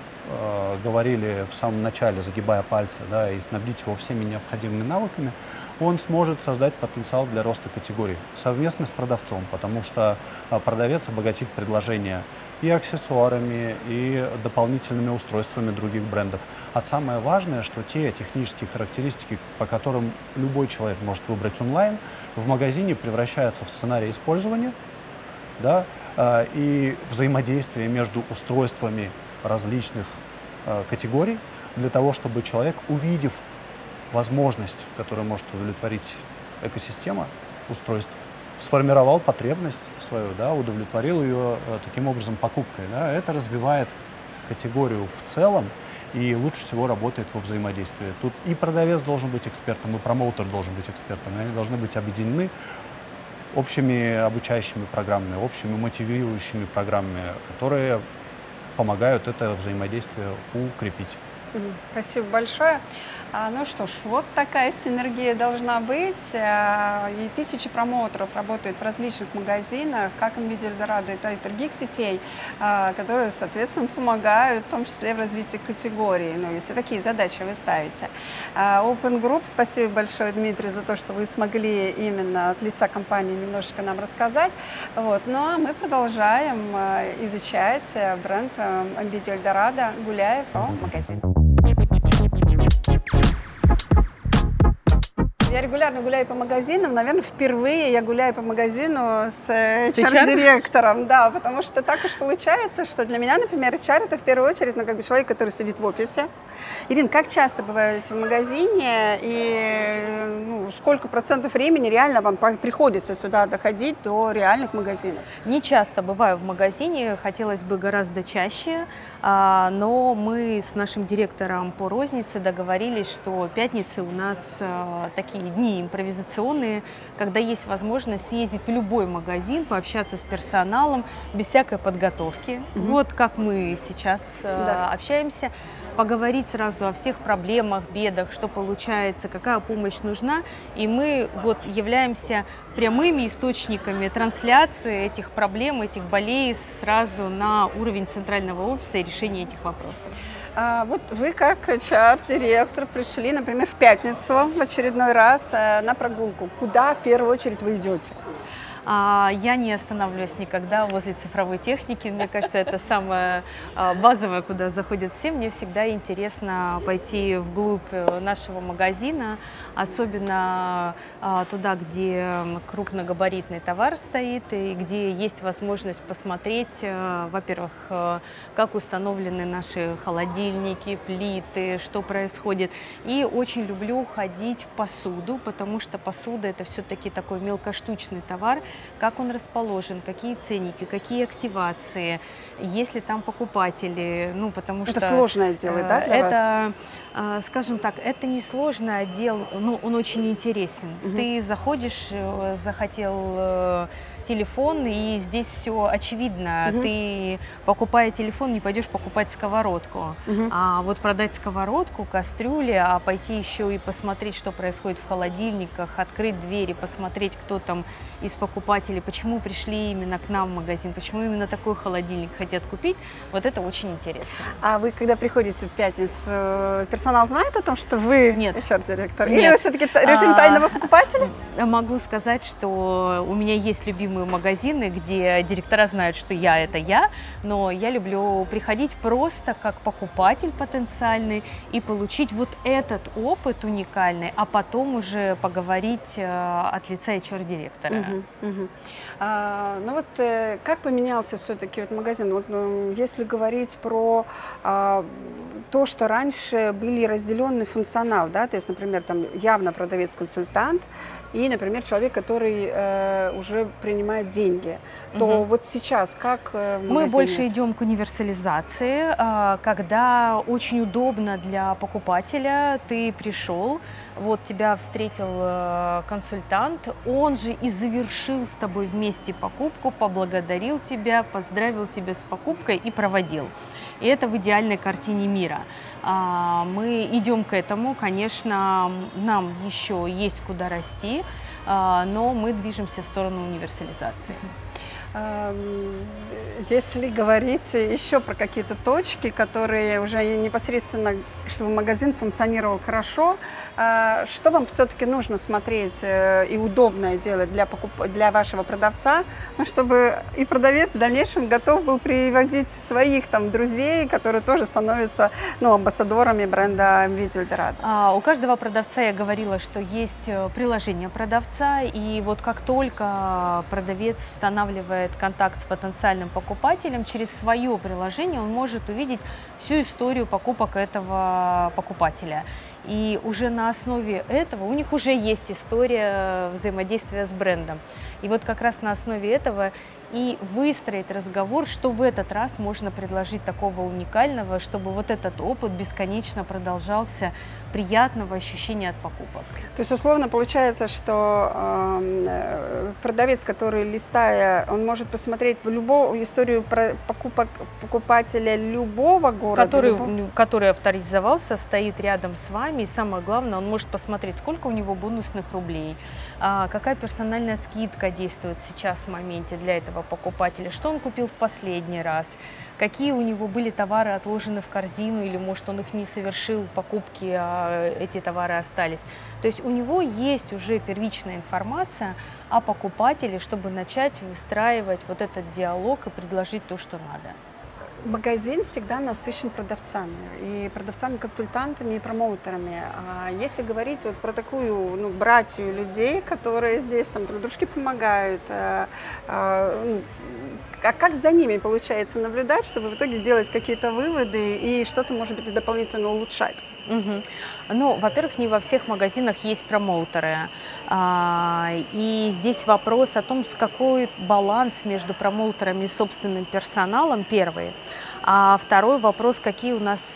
э, говорили в самом начале, загибая пальцы, да, и снабдить его всеми необходимыми навыками, он сможет создать потенциал для роста категории совместно с продавцом, потому что продавец обогатит предложение и аксессуарами, и дополнительными устройствами других брендов. А самое важное, что те технические характеристики, по которым любой человек может выбрать онлайн, в магазине превращаются в сценарий использования, да, и взаимодействие между устройствами различных категорий для того, чтобы человек, увидев возможность, которую может удовлетворить экосистема устройств, сформировал потребность свою, да, удовлетворил ее таким образом покупкой. Да. Это развивает категорию в целом и лучше всего работает во взаимодействии. Тут и продавец должен быть экспертом, и промоутер должен быть экспертом. И они должны быть объединены общими обучающими программами, общими мотивирующими программами, которые помогают это взаимодействие укрепить. Спасибо большое. А, ну что ж, вот такая синергия должна быть. А, и тысячи промоутеров работают в различных магазинах, как NVIDIA Eldorado, и других сетей, а, которые, соответственно, помогают, в том числе в развитии категории, ну, если такие задачи вы ставите. А, Open Group, спасибо большое, Дмитрий, за то, что вы смогли именно от лица компании немножечко нам рассказать. Вот. Ну а мы продолжаем а, изучать бренд а, NVIDIA Eldorado, гуляя по магазину. Я регулярно гуляю по магазинам. Наверное, впервые я гуляю по магазину с эйч ар-директором. Да, потому что так уж получается, что для меня, например, эйч ар — это в первую очередь, ну, как бы человек, который сидит в офисе. Ирина, как часто бываете в магазине и ну, сколько процентов времени реально вам приходится сюда доходить до реальных магазинов? Не часто бываю в магазине, хотелось бы гораздо чаще, но мы с нашим директором по рознице договорились, что пятницы у нас такие дни импровизационные, когда есть возможность съездить в любой магазин, пообщаться с персоналом без всякой подготовки. Mm-hmm. Вот как мы сейчас да. общаемся. Поговорить сразу о всех проблемах, бедах, что получается, какая помощь нужна. И мы вот являемся прямыми источниками трансляции этих проблем, этих болей сразу на уровень центрального офиса и решения этих вопросов. А вот вы как эйч ар-директор пришли, например, в пятницу в очередной раз на прогулку. Куда в первую очередь вы идете? Я не останавливаюсь никогда возле цифровой техники. Мне кажется, это самое базовое, куда заходят все. Мне всегда интересно пойти вглубь нашего магазина, особенно туда, где крупногабаритный товар стоит и где есть возможность посмотреть, во-первых, как установлены наши холодильники, плиты, что происходит. И очень люблю ходить в посуду, потому что посуда — это все-таки такой мелкоштучный товар. Как он расположен, какие ценники, какие активации, есть ли там покупатели, ну, потому это что… Это сложное дело, да, для это, вас? Скажем так, это не сложный отдел, но он очень интересен. Угу. Ты заходишь, захотел телефон, и здесь все очевидно. Угу. Ты, покупая телефон, не пойдешь покупать сковородку. Угу. А вот продать сковородку, кастрюли, а пойти еще и посмотреть, что происходит в холодильниках, открыть двери, посмотреть, кто там из покупателей, почему пришли именно к нам в магазин, почему именно такой холодильник хотят купить, вот это очень интересно. А вы, когда приходите в пятницу, персонал знает о том, что вы эйч ар-директор? Или вы все-таки режим тайного покупателя? Могу сказать, что у меня есть любимые магазины, где директора знают, что я — это я, но я люблю приходить просто как покупатель потенциальный и получить вот этот опыт уникальный, а потом уже поговорить от лица эйч ар-директора. Uh-huh, uh-huh. А, ну вот э, как поменялся все-таки вот магазин? Вот, ну, если говорить про а, то, что раньше были разделенный функционал, да, то есть, например, там явно продавец-консультант и, например, человек, который э, уже принимает деньги, то угу. вот сейчас как э, мы больше идем к универсализации, э, когда очень удобно для покупателя. Ты пришел, вот тебя встретил э, консультант, он же и завершил с тобой вместе покупку, поблагодарил тебя, поздравил тебя с покупкой и проводил. И это в идеальной картине мира. Мы идем к этому, конечно, нам еще есть куда расти, но мы движемся в сторону универсализации. Если говорить еще про какие-то точки, которые уже непосредственно, чтобы магазин функционировал хорошо, что вам все-таки нужно смотреть и удобное делать для, покуп... для вашего продавца, ну, чтобы и продавец в дальнейшем готов был приводить своих там друзей, которые тоже становятся, ну, амбассадорами бренда Видео Эльдорадо? А, у каждого продавца, я говорила, что есть приложение продавца, и вот как только продавец устанавливает контакт с потенциальным покупателем, через свое приложение он может увидеть всю историю покупок этого покупателя. И уже на основе этого у них уже есть история взаимодействия с брендом. И вот как раз на основе этого и выстроить разговор, что в этот раз можно предложить такого уникального, чтобы вот этот опыт бесконечно продолжался, приятного ощущения от покупок. То есть, условно, получается, что э, продавец, который, листая, он может посмотреть в любую историю про покупок покупателя любого города, который, любого... который авторизовался, стоит рядом с вами, и самое главное, он может посмотреть, сколько у него бонусных рублей, а, какая персональная скидка действует сейчас в моменте для этого покупателя, что он купил в последний раз, какие у него были товары отложены в корзину, или, может, он их не совершил, покупки, а эти товары остались. То есть у него есть уже первичная информация о покупателе, чтобы начать выстраивать вот этот диалог и предложить то, что надо. Магазин всегда насыщен продавцами, и продавцами-консультантами, и промоутерами. А если говорить вот про такую, ну, братью людей, которые здесь там друг дружке помогают, а, а, ну, а как за ними получается наблюдать, чтобы в итоге сделать какие-то выводы и что-то, может быть, дополнительно улучшать? Угу. Ну, во-первых, не во всех магазинах есть промоутеры. А, и здесь вопрос о том, с какой баланс между промоутерами и собственным персоналом, первый. А второй вопрос, какие у нас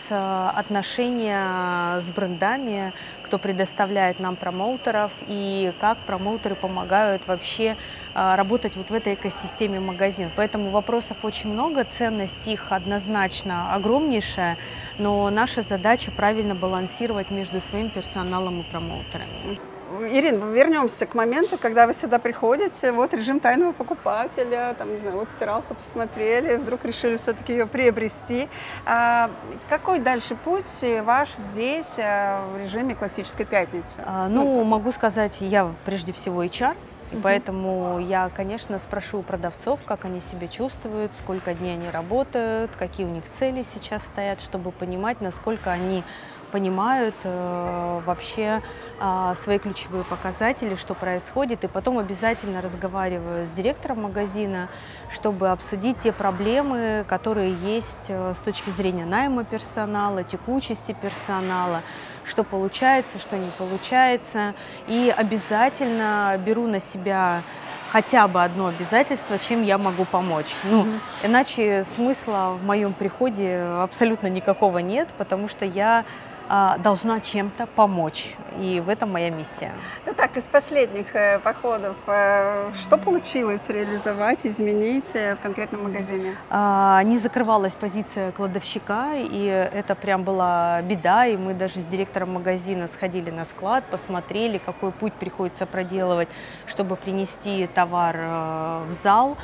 отношения с брендами, кто предоставляет нам промоутеров и как промоутеры помогают вообще работать вот в этой экосистеме магазин. Поэтому вопросов очень много, ценность их однозначно огромнейшая, но наша задача правильно балансировать между своим персоналом и промоутерами. Ирина, вернемся к моменту, когда вы сюда приходите, вот режим тайного покупателя, там, не знаю, вот стиралку посмотрели, вдруг решили все-таки ее приобрести. А какой дальше путь ваш здесь в режиме классической пятницы? А, ну, ну, могу сказать, я прежде всего эйч ар, и uh-huh. поэтому я, конечно, спрошу у продавцов, как они себя чувствуют, сколько дней они работают, какие у них цели сейчас стоят, чтобы понимать, насколько они понимают э, вообще э, свои ключевые показатели, что происходит, и потом обязательно разговариваю с директором магазина, чтобы обсудить те проблемы, которые есть э, с точки зрения найма персонала, текучести персонала, что получается, что не получается, и обязательно беру на себя хотя бы одно обязательство, чем я могу помочь. Ну, mm-hmm. Иначе смысла в моем приходе абсолютно никакого нет, потому что я должна чем-то помочь, и в этом моя миссия. Ну так, из последних э, походов, э, что получилось реализовать, изменить э, в конкретном магазине? А, не закрывалась позиция кладовщика, и это прям была беда, и мы даже с директором магазина сходили на склад, посмотрели, какой путь приходится проделывать, чтобы принести товар э, в зал.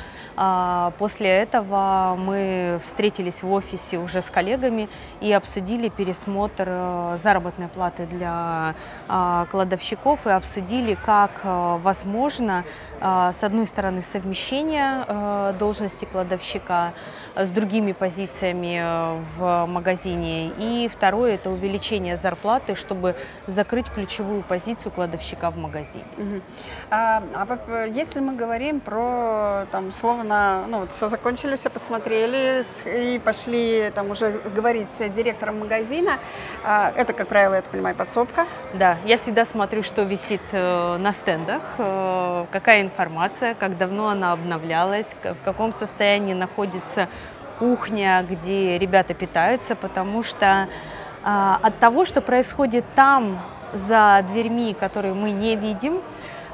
А, после этого мы встретились в офисе уже с коллегами и обсудили пересмотр заработной платы для а, кладовщиков и обсудили, как а, возможно, а, с одной стороны, совмещение а, должности кладовщика с другими позициями в магазине, и второе – это увеличение зарплаты, чтобы закрыть ключевую позицию кладовщика в магазине. Угу. А, а если мы говорим про, там, условно, ну вот все закончили, все посмотрели и пошли там уже говорить с директором магазина, это, как правило, я так понимаю, подсобка? Да, я всегда смотрю, что висит на стендах, какая информация, как давно она обновлялась, в каком состоянии находится кухня, где ребята питаются, потому что от того, что происходит там, за дверьми, которые мы не видим,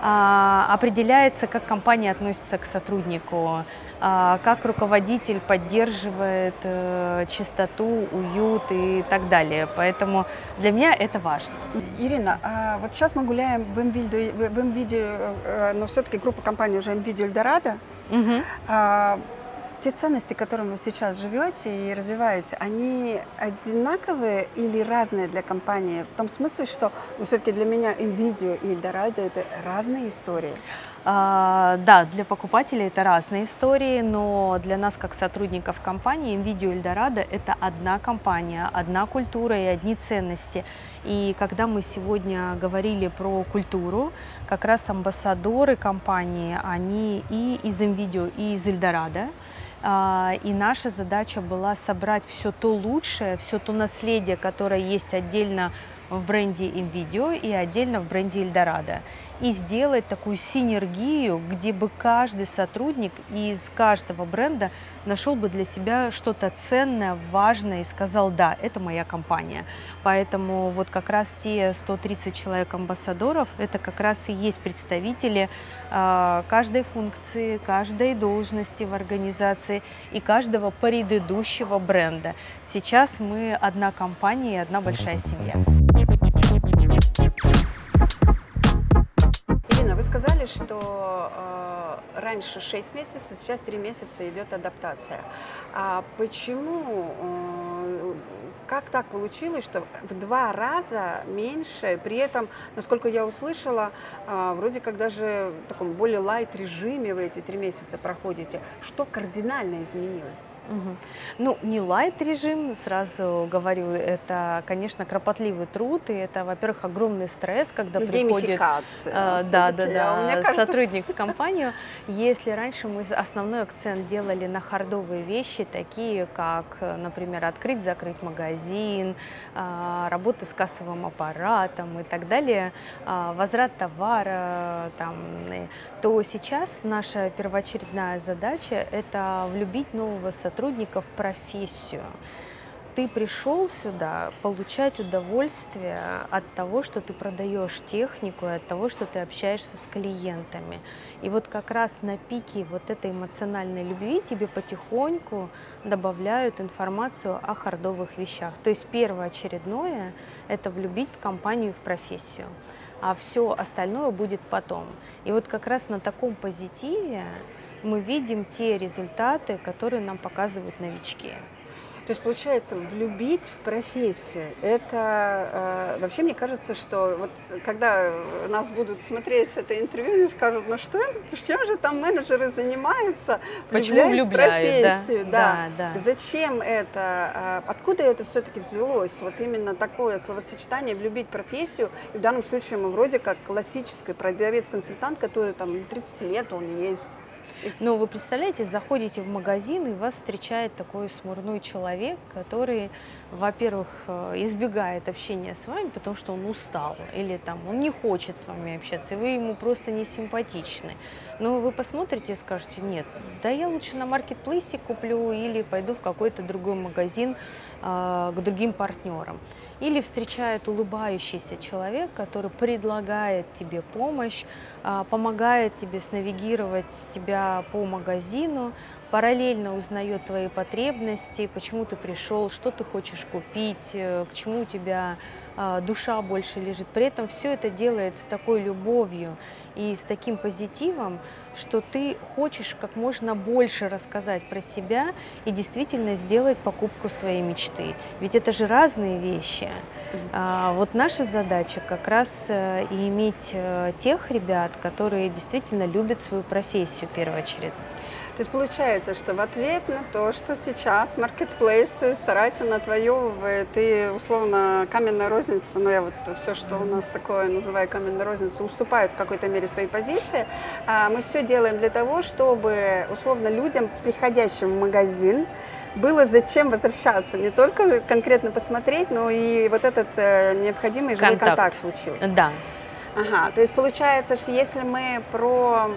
а, определяется, как компания относится к сотруднику, а, как руководитель поддерживает а, чистоту, уют и так далее. Поэтому для меня это важно. Ирина, а вот сейчас мы гуляем в МВидео, но все-таки группа компаний уже МВидео Эльдорадо. Угу. А, те ценности, которыми вы сейчас живете и развиваете, они одинаковые или разные для компании? В том смысле, что ну, все-таки для меня МВидео и Эльдорадо — это разные истории. А, да, для покупателей это разные истории, но для нас, как сотрудников компании, МВидео Эльдорадо — это одна компания, одна культура и одни ценности. И когда мы сегодня говорили про культуру, как раз амбассадоры компании, они и из МВидео, и из Эльдорадо. И наша задача была собрать все то лучшее, все то наследие, которое есть отдельно в бренде МВидео и отдельно в бренде Эльдорадо. И сделать такую синергию, где бы каждый сотрудник из каждого бренда нашел бы для себя что-то ценное, важное и сказал: да, это моя компания. Поэтому вот как раз те сто тридцать человек амбассадоров, это как раз и есть представители э, каждой функции, каждой должности в организации и каждого предыдущего бренда. Сейчас мы одна компания и одна большая семья. Вы сказали, что э, раньше шесть месяцев, сейчас три месяца идет адаптация. А почему, э, как так получилось, что в два раза меньше, при этом, насколько я услышала, э, вроде как даже в таком более лайт режиме вы эти три месяца проходите. Что кардинально изменилось? Угу. Ну, не лайт режим, сразу говорю, это, конечно, кропотливый труд, и это, во-первых, огромный стресс, когда ну, приходит э, да, да, да, кажется, сотрудник что... в компанию. Если раньше мы основной акцент делали на хардовые вещи, такие как, например, открыть-закрыть магазин, э, работа с кассовым аппаратом и так далее, э, возврат товара, там, то сейчас наша первоочередная задача – это влюбить нового сотрудника в профессию. Ты пришел сюда получать удовольствие от того, что ты продаешь технику, и от того, что ты общаешься с клиентами. И вот как раз на пике вот этой эмоциональной любви тебе потихоньку добавляют информацию о хардовых вещах. То есть первоочередное – это влюбить в компанию, в профессию, а все остальное будет потом. И вот как раз на таком позитиве мы видим те результаты, которые нам показывают новички. То есть, получается, влюбить в профессию, это э, вообще мне кажется, что вот когда нас будут смотреть это интервью, они скажут: ну что, чем же там менеджеры занимаются? Почему влюбляют, профессию, да? Да. Да, да. Зачем это? Откуда это все-таки взялось? Вот именно такое словосочетание «влюбить профессию». И в данном случае мы вроде как классический продавец-консультант, который там тридцать лет он есть. Ну, вы представляете, заходите в магазин, и вас встречает такой смурной человек, который, во-первых, избегает общения с вами, потому что он устал, или там он не хочет с вами общаться, и вы ему просто не симпатичны. Но вы посмотрите и скажете: нет, да я лучше на маркетплейсе куплю или пойду в какой-то другой магазин э, к другим партнерам. Или встречает улыбающийся человек, который предлагает тебе помощь, помогает тебе снавигировать тебя по магазину, параллельно узнает твои потребности, почему ты пришел, что ты хочешь купить, к чему у тебя душа больше лежит. При этом все это делает с такой любовью и с таким позитивом, что ты хочешь как можно больше рассказать про себя и действительно сделать покупку своей мечты. Ведь это же разные вещи. А вот наша задача как раз и иметь тех ребят, которые действительно любят свою профессию первоочередно. То есть получается, что в ответ на то, что сейчас маркетплейсы старательно отвоевывают и условно каменная розница, ну я вот все, что у нас такое называю каменной розницей, уступают в какой-то мере свои позиции, мы все делаем для того, чтобы условно людям, приходящим в магазин, было зачем возвращаться, не только конкретно посмотреть, но и вот этот необходимый живой контакт, контакт случился. Да. Ага, то есть получается, что если мы про...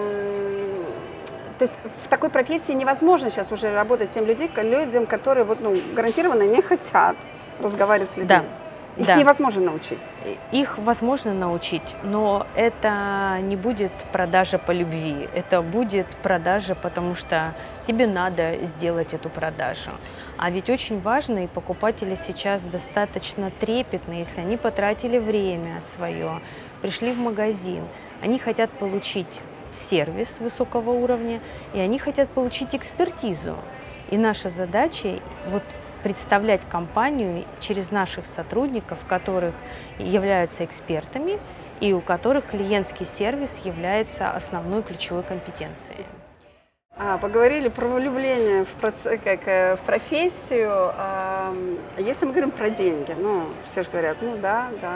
То есть в такой профессии невозможно сейчас уже работать тем людям, людям которые вот, ну, гарантированно не хотят разговаривать с людьми. Да. Их Да. невозможно научить. Их возможно научить, но это не будет продажа по любви, это будет продажа, потому что тебе надо сделать эту продажу. А ведь очень важно, и покупатели сейчас достаточно трепетны, если они потратили время свое, пришли в магазин, они хотят получить сервис высокого уровня, и они хотят получить экспертизу. И наша задача вот представлять компанию через наших сотрудников, которых являются экспертами и у которых клиентский сервис является основной ключевой компетенцией. А, поговорили про влюбление в, проц... как, э, в профессию. А, если мы говорим про деньги, ну, все же говорят, ну да, да.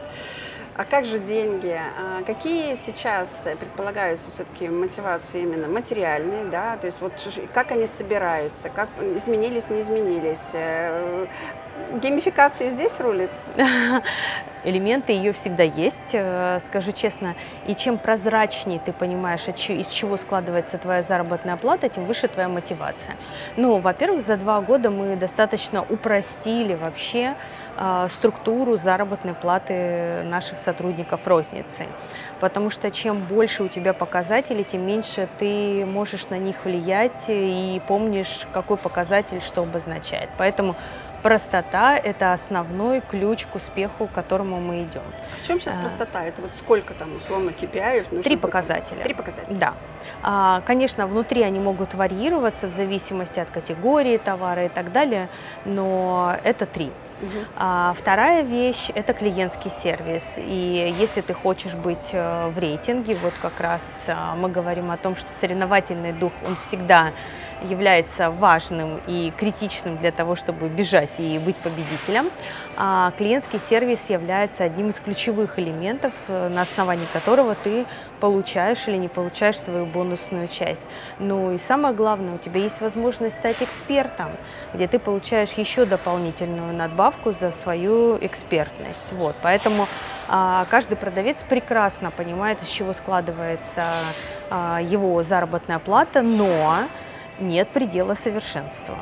А как же деньги? А какие сейчас предполагаются все-таки мотивации именно материальные, да? То есть вот как они собираются, как изменились, не изменились? Геймификация здесь рулит? Элементы ее всегда есть, скажу честно. И чем прозрачнее ты понимаешь, из чего складывается твоя заработная плата, тем выше твоя мотивация. Ну, во-первых, за два года мы достаточно упростили вообще структуру заработной платы наших сотрудников розницы. Потому что чем больше у тебя показателей, тем меньше ты можешь на них влиять и помнишь, какой показатель что обозначает. Поэтому простота – это основной ключ к успеху, к которому мы идем. В чем сейчас простота? Это вот сколько там условно кей пи ай? Три показателя. Три показателя. Да. Конечно, внутри они могут варьироваться в зависимости от категории товара и так далее, но это три. Uh-huh. А вторая вещь – это клиентский сервис. И если ты хочешь быть в рейтинге, вот как раз мы говорим о том, что соревновательный дух, он всегда является важным и критичным для того, чтобы бежать и быть победителем. А клиентский сервис является одним из ключевых элементов, на основании которого ты получаешь или не получаешь свою бонусную часть. Ну и самое главное, у тебя есть возможность стать экспертом, где ты получаешь еще дополнительную надбавку за свою экспертность. Вот, поэтому а, каждый продавец прекрасно понимает, из чего складывается а, его заработная плата, но нет предела совершенства.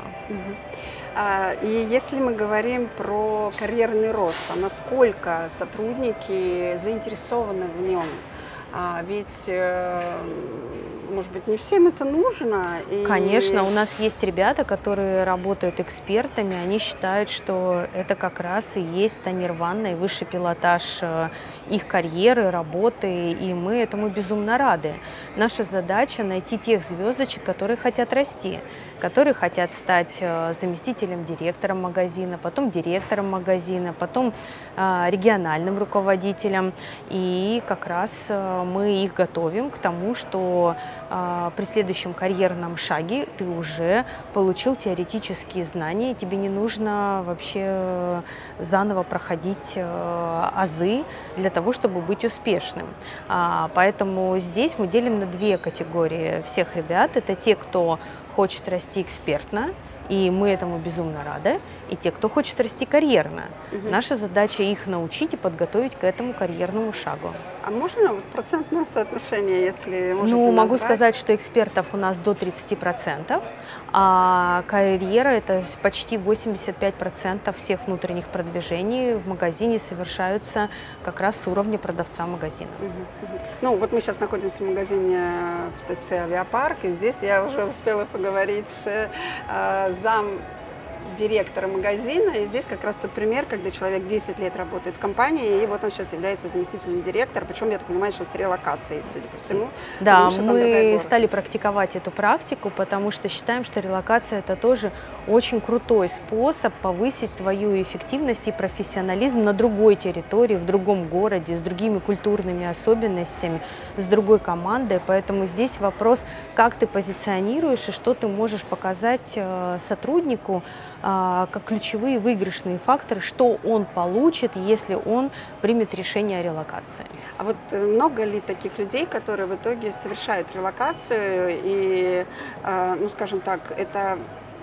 И если мы говорим про карьерный рост, а насколько сотрудники заинтересованы в нем? А ведь, может быть, не всем это нужно. И... Конечно, у нас есть ребята, которые работают экспертами, они считают, что это как раз и есть та нирвана и высший пилотаж их карьеры, работы, и мы этому безумно рады. Наша задача найти тех звездочек, которые хотят расти, которые хотят стать заместителем директора магазина, потом директором магазина, потом региональным руководителем. И как раз мы их готовим к тому, что при следующем карьерном шаге ты уже получил теоретические знания, и тебе не нужно вообще заново проходить азы для того, чтобы быть успешным. Поэтому здесь мы делим на две категории всех ребят. Это те, кто хочет расти экспертно, и мы этому безумно рады, и те, кто хочет расти карьерно. Угу. Наша задача их научить и подготовить к этому карьерному шагу. А можно вот процентное соотношение, если можете Ну, могу назвать? сказать, что экспертов у нас до тридцати процентов, а карьера – это почти восемьдесят пять процентов всех внутренних продвижений в магазине совершаются как раз с уровня продавца магазина. Угу, угу. Ну, вот мы сейчас находимся в магазине в ТЦ «Авиапарк», и здесь я уже успела поговорить с э, зам директора магазина, и здесь как раз тот пример, когда человек десять лет работает в компании, и вот он сейчас является заместителем директора, причем, я так понимаю, что с релокацией, судя по всему. Да, мы стали практиковать эту практику, потому что считаем, что релокация – это тоже очень крутой способ повысить твою эффективность и профессионализм на другой территории, в другом городе, с другими культурными особенностями, с другой командой, поэтому здесь вопрос, как ты позиционируешь и что ты можешь показать сотруднику, как ключевые выигрышные факторы, что он получит, если он примет решение о релокации. А вот много ли таких людей, которые в итоге совершают релокацию и, ну, скажем так, это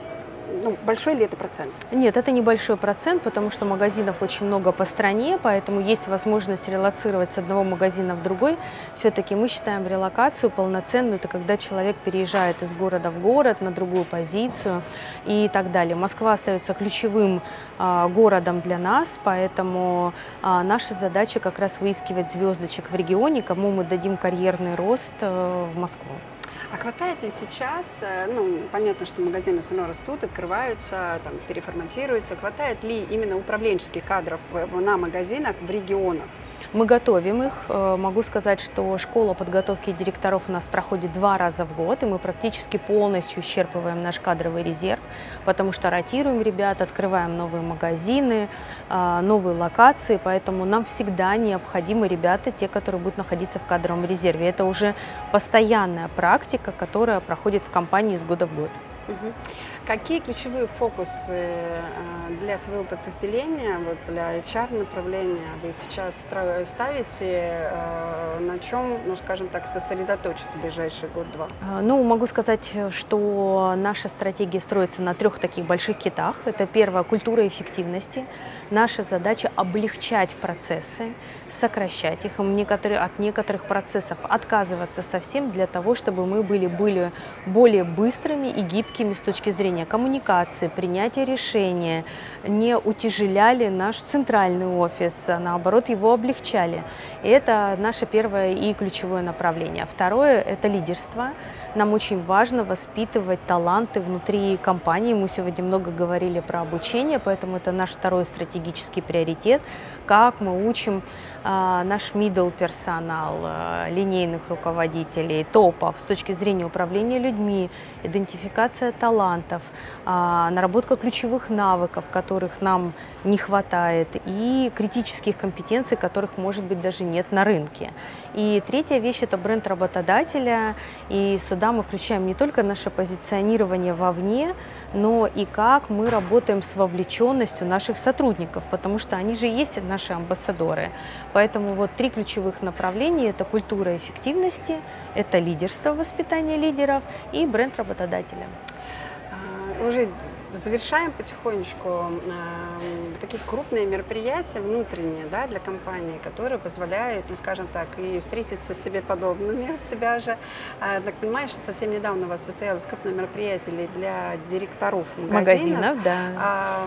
ну, большой ли это процент? Нет, это небольшой процент, потому что магазинов очень много по стране, поэтому есть возможность релоцировать с одного магазина в другой. Все-таки мы считаем релокацию полноценную, это когда человек переезжает из города в город на другую позицию и так далее. Москва остается ключевым а, городом для нас, поэтому а, наша задача как раз выискивать звездочек в регионе, кому мы дадим карьерный рост а, в Москву. А хватает ли сейчас, ну, понятно, что магазины все равно растут, открываются, там, переформатируются, хватает ли именно управленческих кадров на магазинах в регионах? Мы готовим их. Могу сказать, что школа подготовки директоров у нас проходит два раза в год, и мы практически полностью исчерпываем наш кадровый резерв, потому что ротируем ребят, открываем новые магазины, новые локации, поэтому нам всегда необходимы ребята, те, которые будут находиться в кадровом резерве. Это уже постоянная практика, которая проходит в компании из года в год. Угу. Какие ключевые фокусы для своего подразделения, вот для эйч ар-направления вы сейчас ставите, на чем, ну, скажем так, сосредоточиться в ближайший год-два? Ну, могу сказать, что наша стратегия строится на трех таких больших китах. Это первое — культура эффективности. Наша задача — облегчать процессы, сокращать их, некоторые, от некоторых процессов отказываться совсем для того, чтобы мы были, были более быстрыми и гибкими с точки зрения коммуникации, принятия решения, не утяжеляли наш центральный офис, а наоборот его облегчали. И это наше первое и ключевое направление. Второе — это лидерство. Нам очень важно воспитывать таланты внутри компании. Мы сегодня много говорили про обучение, поэтому это наш второй стратегический приоритет. Как мы учим а, наш middle персонал, а, линейных руководителей, топов с точки зрения управления людьми, идентификация талантов, а, наработка ключевых навыков, которых нам не хватает, и критических компетенций, которых, может быть, даже нет на рынке. И третья вещь – это бренд работодателя. И сюда мы включаем не только наше позиционирование вовне, но и как мы работаем с вовлеченностью наших сотрудников, потому что они же есть наши амбассадоры. Поэтому вот три ключевых направления – это культура эффективности, это лидерство, воспитание лидеров и бренд работодателя. Уже завершаем потихонечку э, такие крупные мероприятия внутренние, да, для компании, которые позволяют, ну, скажем так, и встретиться с себе подобными, себя же. А, так понимаешь, совсем недавно у вас состоялось крупное мероприятие для директоров магазинов. Магазинов, да. А,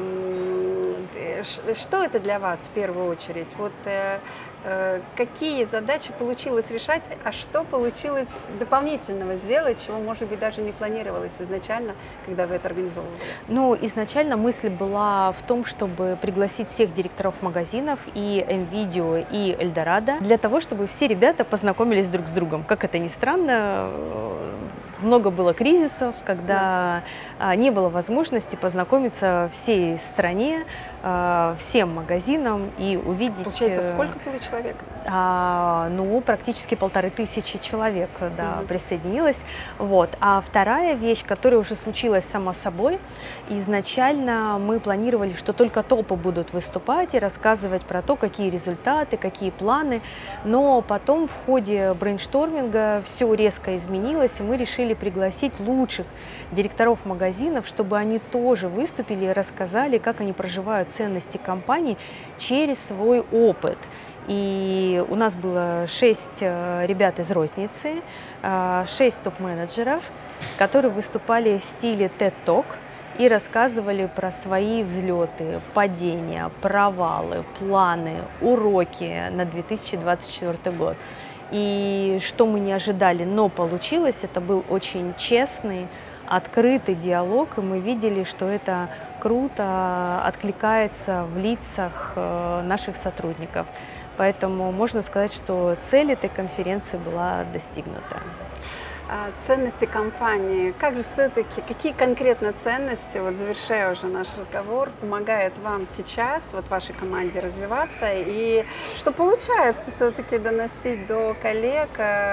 что это для вас в первую очередь? Вот, э, э, какие задачи получилось решать, а что получилось дополнительного сделать, чего, может быть, даже не планировалось изначально, когда вы это организовывали? Ну, изначально мысль была в том, чтобы пригласить всех директоров магазинов и эм-видео, и Эльдорадо, для того, чтобы все ребята познакомились друг с другом. Как это ни странно, много было кризисов, когда да. не было возможности познакомиться всей стране, всем магазинам и увидеть... Получается, сколько было человек? А, ну, практически полторы тысячи человек, да, угу. присоединилось. Вот. А вторая вещь, которая уже случилась сама собой, изначально мы планировали, что только топы будут выступать и рассказывать про то, какие результаты, какие планы, но потом в ходе брейншторминга все резко изменилось, и мы решили пригласить лучших директоров магазинов, чтобы они тоже выступили и рассказали, как они проживают ценности компании через свой опыт. И у нас было шесть ребят из розницы, шесть топ-менеджеров, которые выступали в стиле тед ток и рассказывали про свои взлеты, падения, провалы, планы, уроки на две тысячи двадцать четвёртый год. И что мы не ожидали, но получилось, это был очень честный, открытый диалог, и мы видели, что это круто откликается в лицах наших сотрудников. Поэтому можно сказать, что цель этой конференции была достигнута. Ценности компании. Как же все-таки, какие конкретно ценности, вот завершая уже наш разговор, помогают вам сейчас, вот вашей команде развиваться, и что получается все-таки доносить до коллег,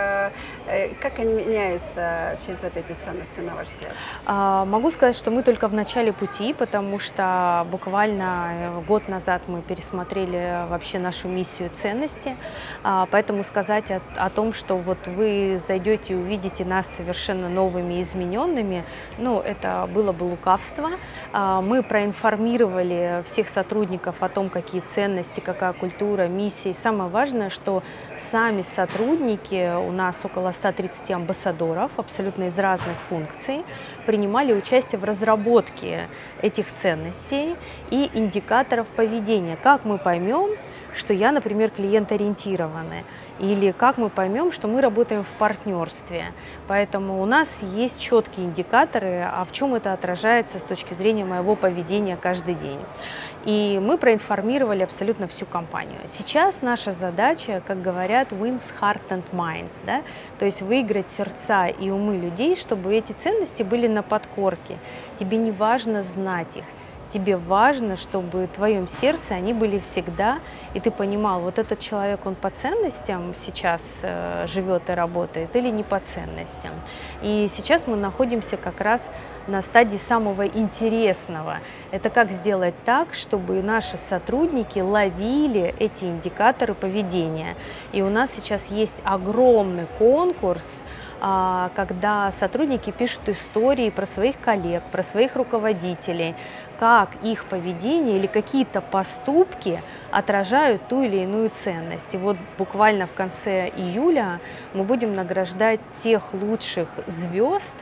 как они меняются через вот эти ценности, на ваш взгляд? А, могу сказать, что мы только в начале пути, потому что буквально год назад мы пересмотрели вообще нашу миссию ценности, а, поэтому сказать о, о том, что вот вы зайдете и увидите видите нас совершенно новыми, измененными, ну, это было бы лукавство. Мы проинформировали всех сотрудников о том, какие ценности, какая культура, миссия. И самое важное, что сами сотрудники, у нас около ста тридцати амбассадоров, абсолютно из разных функций, принимали участие в разработке этих ценностей и индикаторов поведения. Как мы поймем, что я, например, клиент-ориентированный, или как мы поймем, что мы работаем в партнерстве. Поэтому у нас есть четкие индикаторы, а в чем это отражается с точки зрения моего поведения каждый день. И мы проинформировали абсолютно всю компанию. Сейчас наша задача, как говорят, wins heart and minds, да? То есть выиграть сердца и умы людей, чтобы эти ценности были на подкорке. Тебе не важно знать их. Тебе важно, чтобы в твоем сердце они были всегда, и ты понимал, вот этот человек, он по ценностям сейчас э, живет и работает или не по ценностям. И сейчас мы находимся как раз на стадии самого интересного. Это как сделать так, чтобы наши сотрудники ловили эти индикаторы поведения. И у нас сейчас есть огромный конкурс, когда сотрудники пишут истории про своих коллег, про своих руководителей, как их поведение или какие-то поступки отражают ту или иную ценность. И вот буквально в конце июля мы будем награждать тех лучших звезд,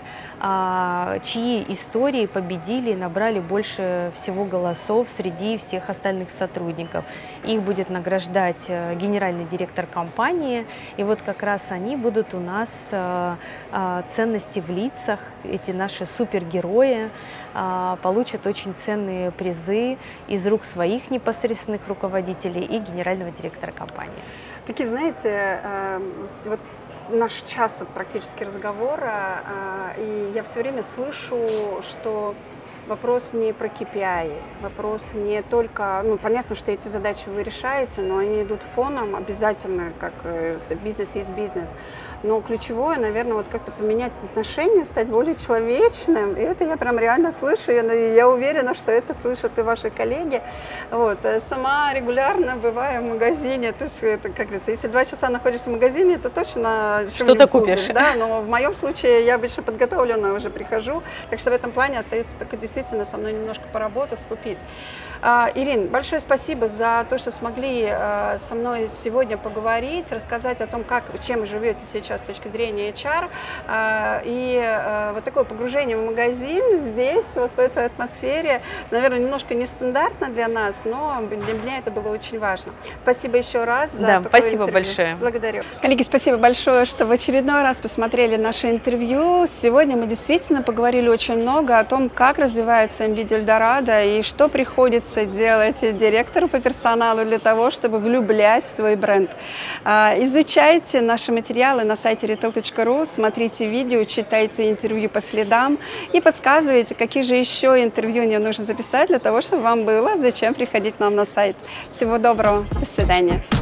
чьи истории победили и набрали больше всего голосов среди всех остальных сотрудников. Их будет награждать генеральный директор компании, и вот как раз они будут у нас ценности в лицах, эти наши супергерои получат очень ценные призы из рук своих непосредственных руководителей и генерального директора компании. Такие, знаете, вот наш час вот практически разговора, и я все время слышу, что вопрос не про кей пи ай, вопрос не только, ну, понятно, что эти задачи вы решаете, но они идут фоном обязательно, как бизнес есть бизнес. Но ключевое, наверное, вот как-то поменять отношения, стать более человечным, и это я прям реально слышу, я, я уверена, что это слышат и ваши коллеги. Вот. Сама регулярно бываю в магазине, то есть, это, как говорится, если два часа находишься в магазине, то точно что-то купишь. Да, но в моем случае я обычно подготовленно уже прихожу, так что в этом плане остается только действительно со мной немножко поработав, купить. А, Ирин, большое спасибо за то, что смогли а, со мной сегодня поговорить, рассказать о том, как, чем вы живете сейчас с точки зрения эйч ар, а, и а, вот такое погружение в магазин здесь, вот в этой атмосфере, наверное, немножко нестандартно для нас, но для меня это было очень важно. Спасибо еще раз за да, такое спасибо интервью. большое. Благодарю. Коллеги, спасибо большое, что в очередной раз посмотрели наше интервью. Сегодня мы действительно поговорили очень много о том, как развивается эм ви ди Эльдорадо и что приходится делать директору по персоналу для того, чтобы влюблять в свой бренд. Изучайте наши материалы на сайте retail точка ру, смотрите видео, читайте интервью по следам и подсказывайте, какие же еще интервью мне нужно записать для того, чтобы вам было зачем приходить к нам на сайт. Всего доброго, до свидания.